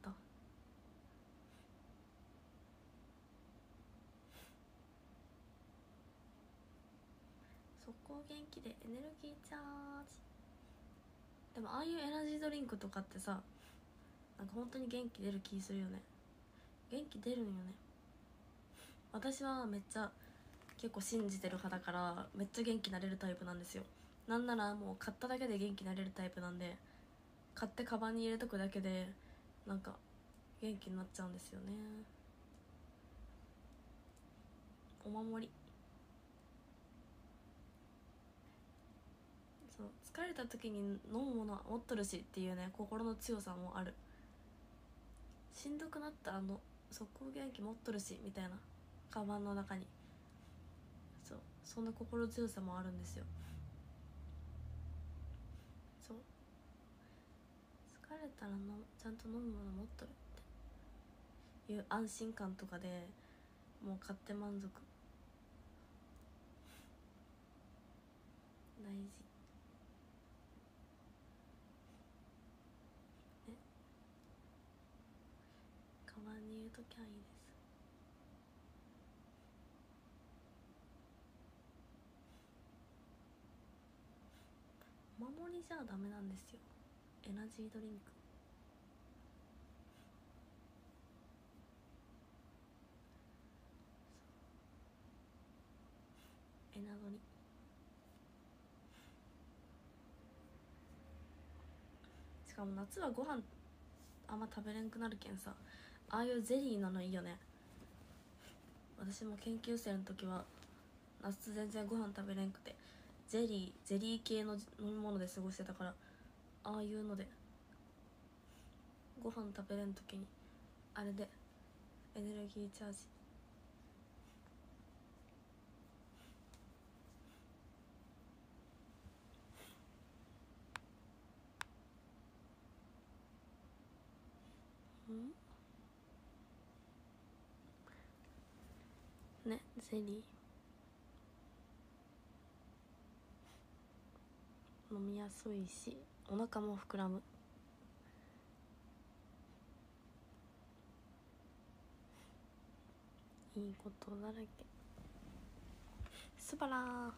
速攻元気でエネルギーチャージ。でもああいうエナジードリンクとかってさ、なんか本当に元気出る気するよね。元気出るんよね。私はめっちゃ結構信じてる派だから、めっちゃ元気になれるタイプなんですよ。なんならもう買っただけで元気になれるタイプなんで、買ってカバンに入れとくだけでなんか元気になっちゃうんですよね。お守り。そう、疲れた時に飲むものは持っとるしっていうね、心の強さもある。しんどくなったら速攻元気持っとるしみたいな、カバンの中に。そう、そんな心強さもあるんですよ。そう、疲れたらちゃんと飲むもの持っとるっていう安心感とかでもう買って満足。大事ね。カバンに入れときゃいいです。お守りじゃダメなんですよ、エナジードリンク。エナドリ。しかも夏はご飯あんま食べれんくなるけんさ、ああいうゼリーなのいいよね。私も研究生の時は夏全然ご飯食べれんくて、ゼリー系の飲み物で過ごしてたから、ああいうのでご飯食べれん時にあれでエネルギーチャージ。ね、ゼリー飲みやすいしお腹も膨らむ。いいことだらけ。すばらー。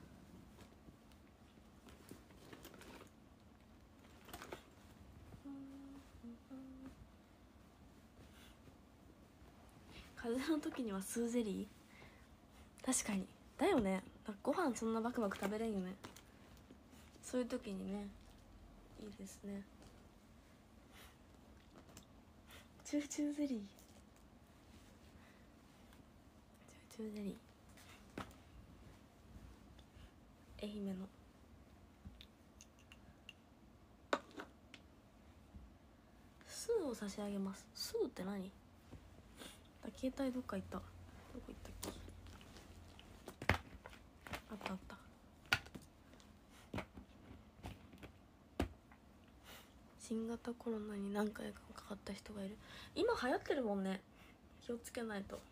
風邪の時にはスーゼリー。確かにだよね。ご飯そんなバクバク食べれんよね。そういう時にね、いいですね。チューチューゼリー、チューチューゼリー、愛媛の。スーを差し上げます。スーって何？携帯どっか行った。どこ行ったっけ。あったあった。新型コロナに何回かかかった人がいる。今流行ってるもんね。気をつけないと。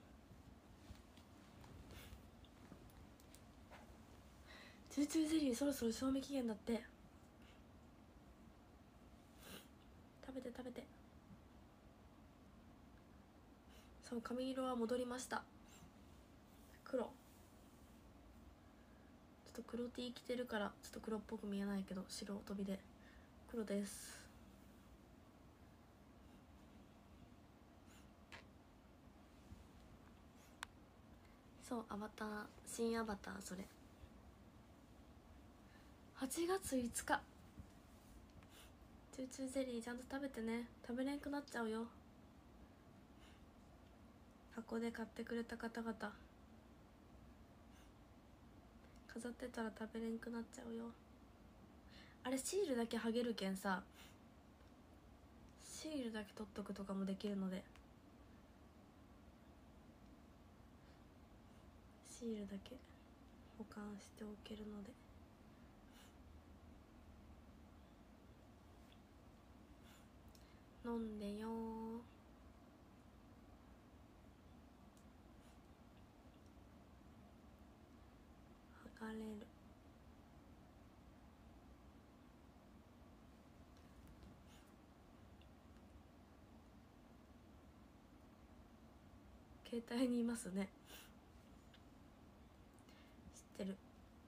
チューチューゼリーそろそろ賞味期限だって。食べて食べて。そう、髪色は戻りました。黒。ちょっと黒 T 着てるからちょっと黒っぽく見えないけど、白飛びで黒です。そう、アバター、新アバター。それ8月5日。チューチューゼリーちゃんと食べてね。食べれんくなっちゃうよ。箱で買ってくれた方々、飾ってたら食べれんくなっちゃうよ。あれシールだけ剥げるけんさ、シールだけ取っとくとかもできるので、 シールだけ保管しておけるので。飲んでよ剥がれる。携帯にいますね。知ってる。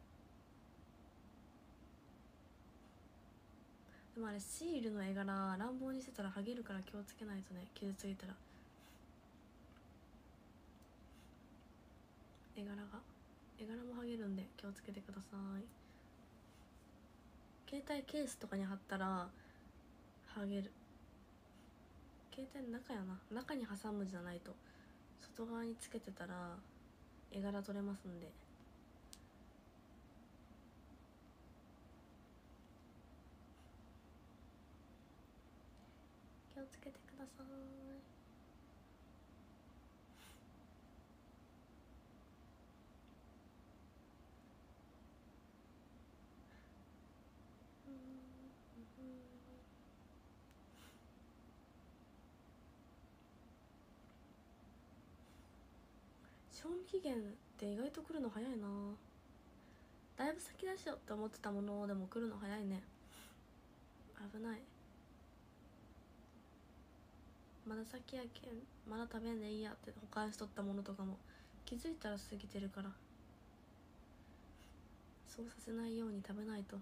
でもあれシールの絵柄乱暴にしてたら剥げるから気をつけないとね。傷ついたら絵柄も剥げるんで気をつけてください。携帯ケースとかに貼ったら剥げる。携帯の中やな、中に挟むじゃないと。外側につけてたら絵柄取れますんで。気をつけてください。賞味期限って意外と来るの早いな。だいぶ先出しよって思ってたものでも来るの早いね。危ない。まだ先やけんまだ食べんでいいやって保管しとったものとかも気づいたら過ぎてるから、そうさせないように食べないと。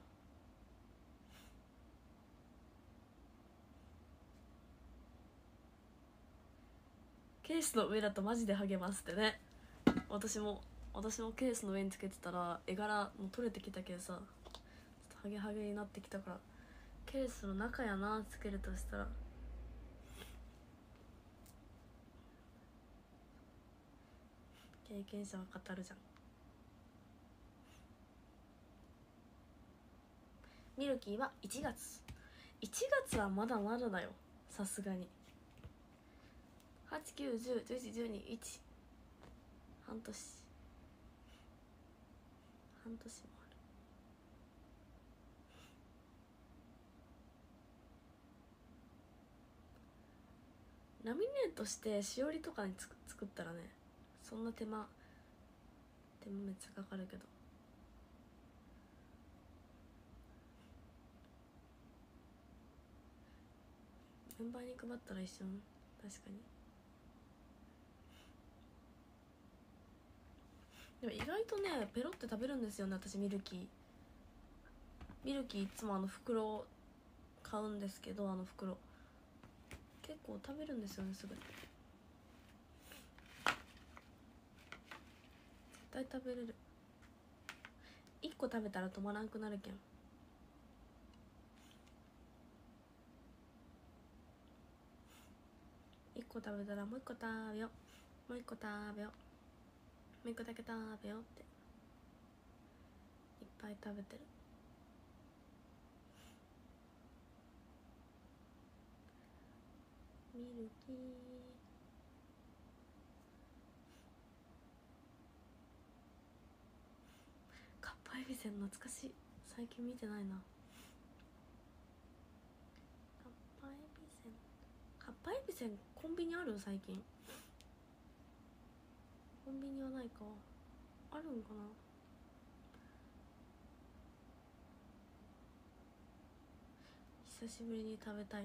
ケースの上だとマジで剥げますってね。私もケースの上につけてたら絵柄も取れてきたけどさ、ちょっとハゲハゲになってきたから、ケースの中やなつけるとしたら。経験者は語るじゃん。ミルキーは1月はまだまだだよ、さすがに。8、9、10、11、12、1半年もある。ラミネートしてしおりとかに作ったらね、そんな手間めっちゃかかるけど、メンバーに配ったら一瞬。確かに。でも意外とねペロって食べるんですよね、私。ミルキーいつも袋買うんですけど、袋結構食べるんですよね、すぐ。絶対食べれる。1個食べたら止まらんくなるけん。1個食べたらもう1個食べよう、もう1個食べよう、もう1個だけ食べようっていっぱい食べてる。ミルキーかっぱえびせん懐かしい。最近見てないな。かっぱえびせんコンビニある？最近コンビニはないか。あるんかな。久しぶりに食べたい。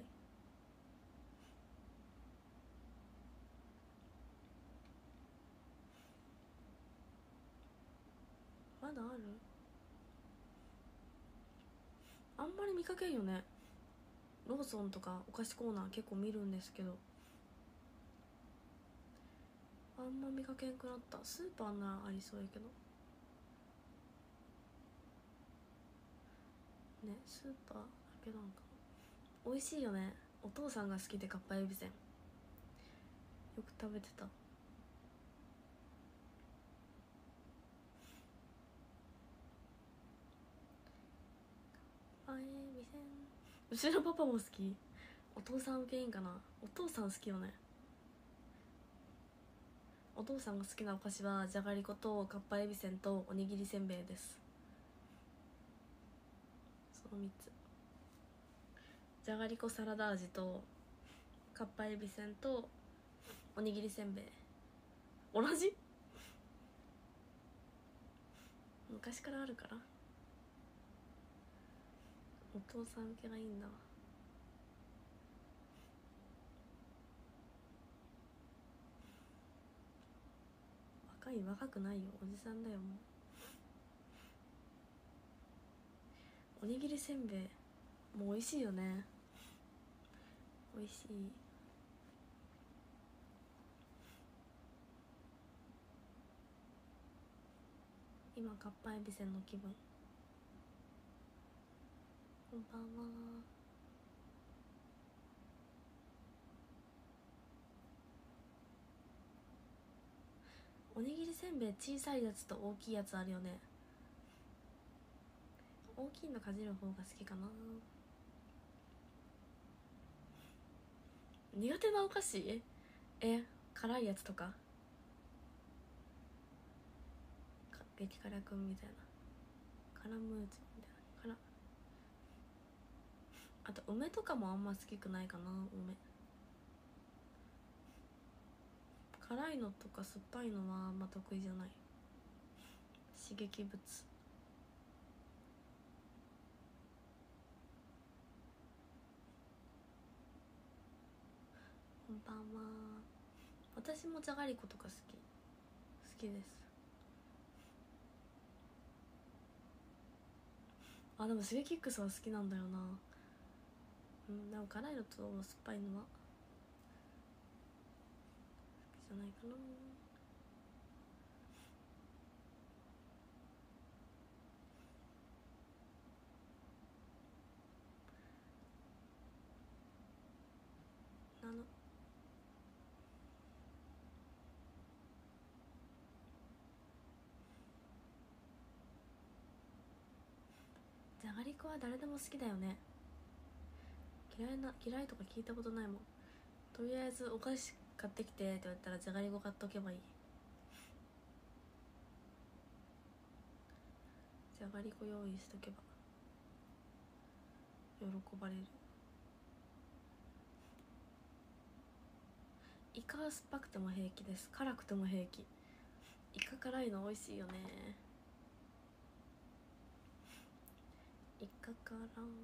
まだある？あんまり見かけんよね。ローソンとかお菓子コーナー結構見るんですけど、あんま見かけんくなった。スーパーならありそうやけどね。スーパーだけなんか美味しいよね。お父さんが好きでかっぱえびせんよく食べてた。かっぱえびせん。うちのパパも好き。お父さん受けいいんかな。お父さん好きよね。 お父さんが好きなお菓子はじゃがりことかっぱえびせんとおにぎりせんべいです。その3つ。じゃがりこサラダ味とかっぱえびせんとおにぎりせんべい。同じ？昔からあるからお父さん受けがいいんだわ。若くないよ、おじさんだよもう。おにぎりせんべいもう美味しいよね。美味しい。今かっぱえびせんの気分。こんばんは。おにぎりせんべい小さいやつと大きいやつあるよね。大きいのかじる方が好きかな。苦手なお菓子？辛いやつとか激辛くんみたいな、カラムーチョみたいな、あと梅とかもあんま好きくないかな。梅辛いのとか酸っぱいのはあんま得意じゃない。刺激物。こんばんは。私もじゃがりことか好きです。でもシゲキックスは好きなんだよな。でも辛いのと酸っぱいのは好きじゃないかな。じゃがりこは誰でも好きだよね。嫌いとか聞いたことないもん。とりあえずお菓子買ってきてって言われたらじゃがりこ買っとけばいい。じゃがりこ用意しとけば喜ばれる。イカは酸っぱくても平気です。辛くても平気。イカ辛いの美味しいよね。イカ辛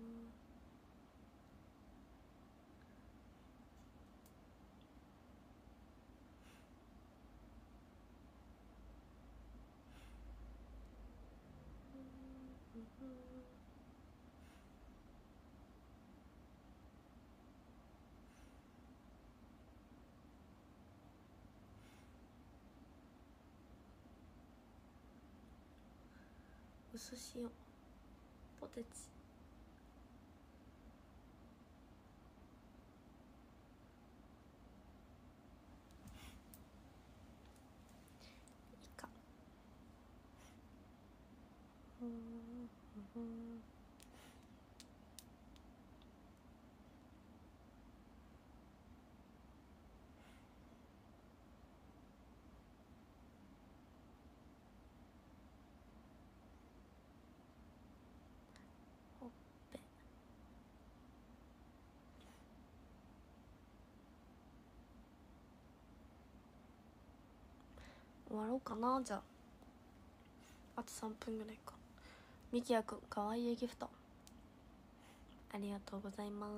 薄塩ポテチ。イカほっぺ。終わろうかな。じゃあと3分ぐらいか。みきやくんかわいいギフトありがとうございます。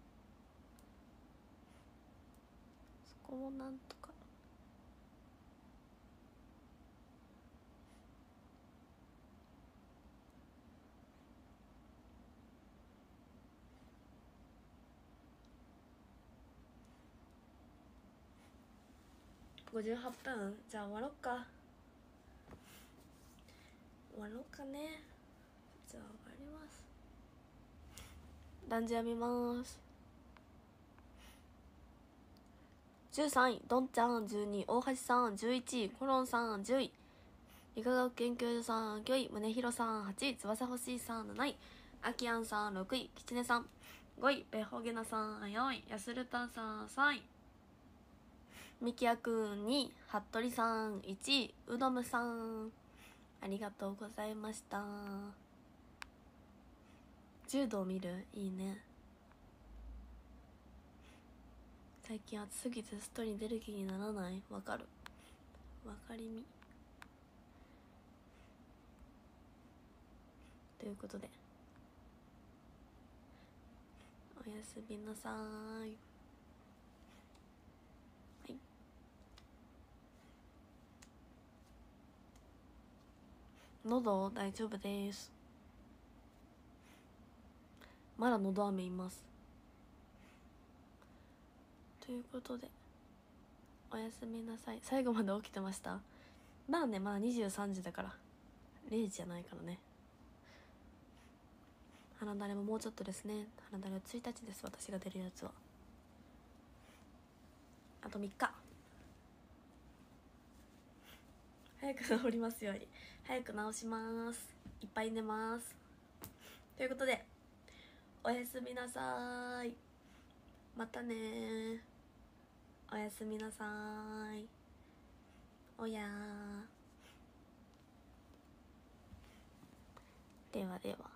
そこをなんとか。58分。じゃあ終わろっか。終わろうかね。じゃあ終わります。ランジ読みます。13位どんちゃん、12位大橋さん、11位コロンさん、10位理化学研究所さん、9位宗弘さん、8位翼欲しいさん、7位あきあんさん、6位きちねさん、5位ベホゲナさん、4位やするたんさん、3位みきやくん2、服部さん1、うどむさんありがとうございました。柔道見る？いいね。最近暑すぎて外に出る気にならない？わかる、わかりみ。ということでおやすみなさーい。はい、喉大丈夫です。まだ喉飴います。ということでおやすみなさい。最後まで起きてました？まあね、まだ23時だから0時じゃないからね。花だれももうちょっとですね。花だれは1日です。私が出るやつはあと3日。早く治りますように。早く治します。いっぱい寝ます。ということでおやすみなさい。またね。おやすみなさい。おやー。ではでは。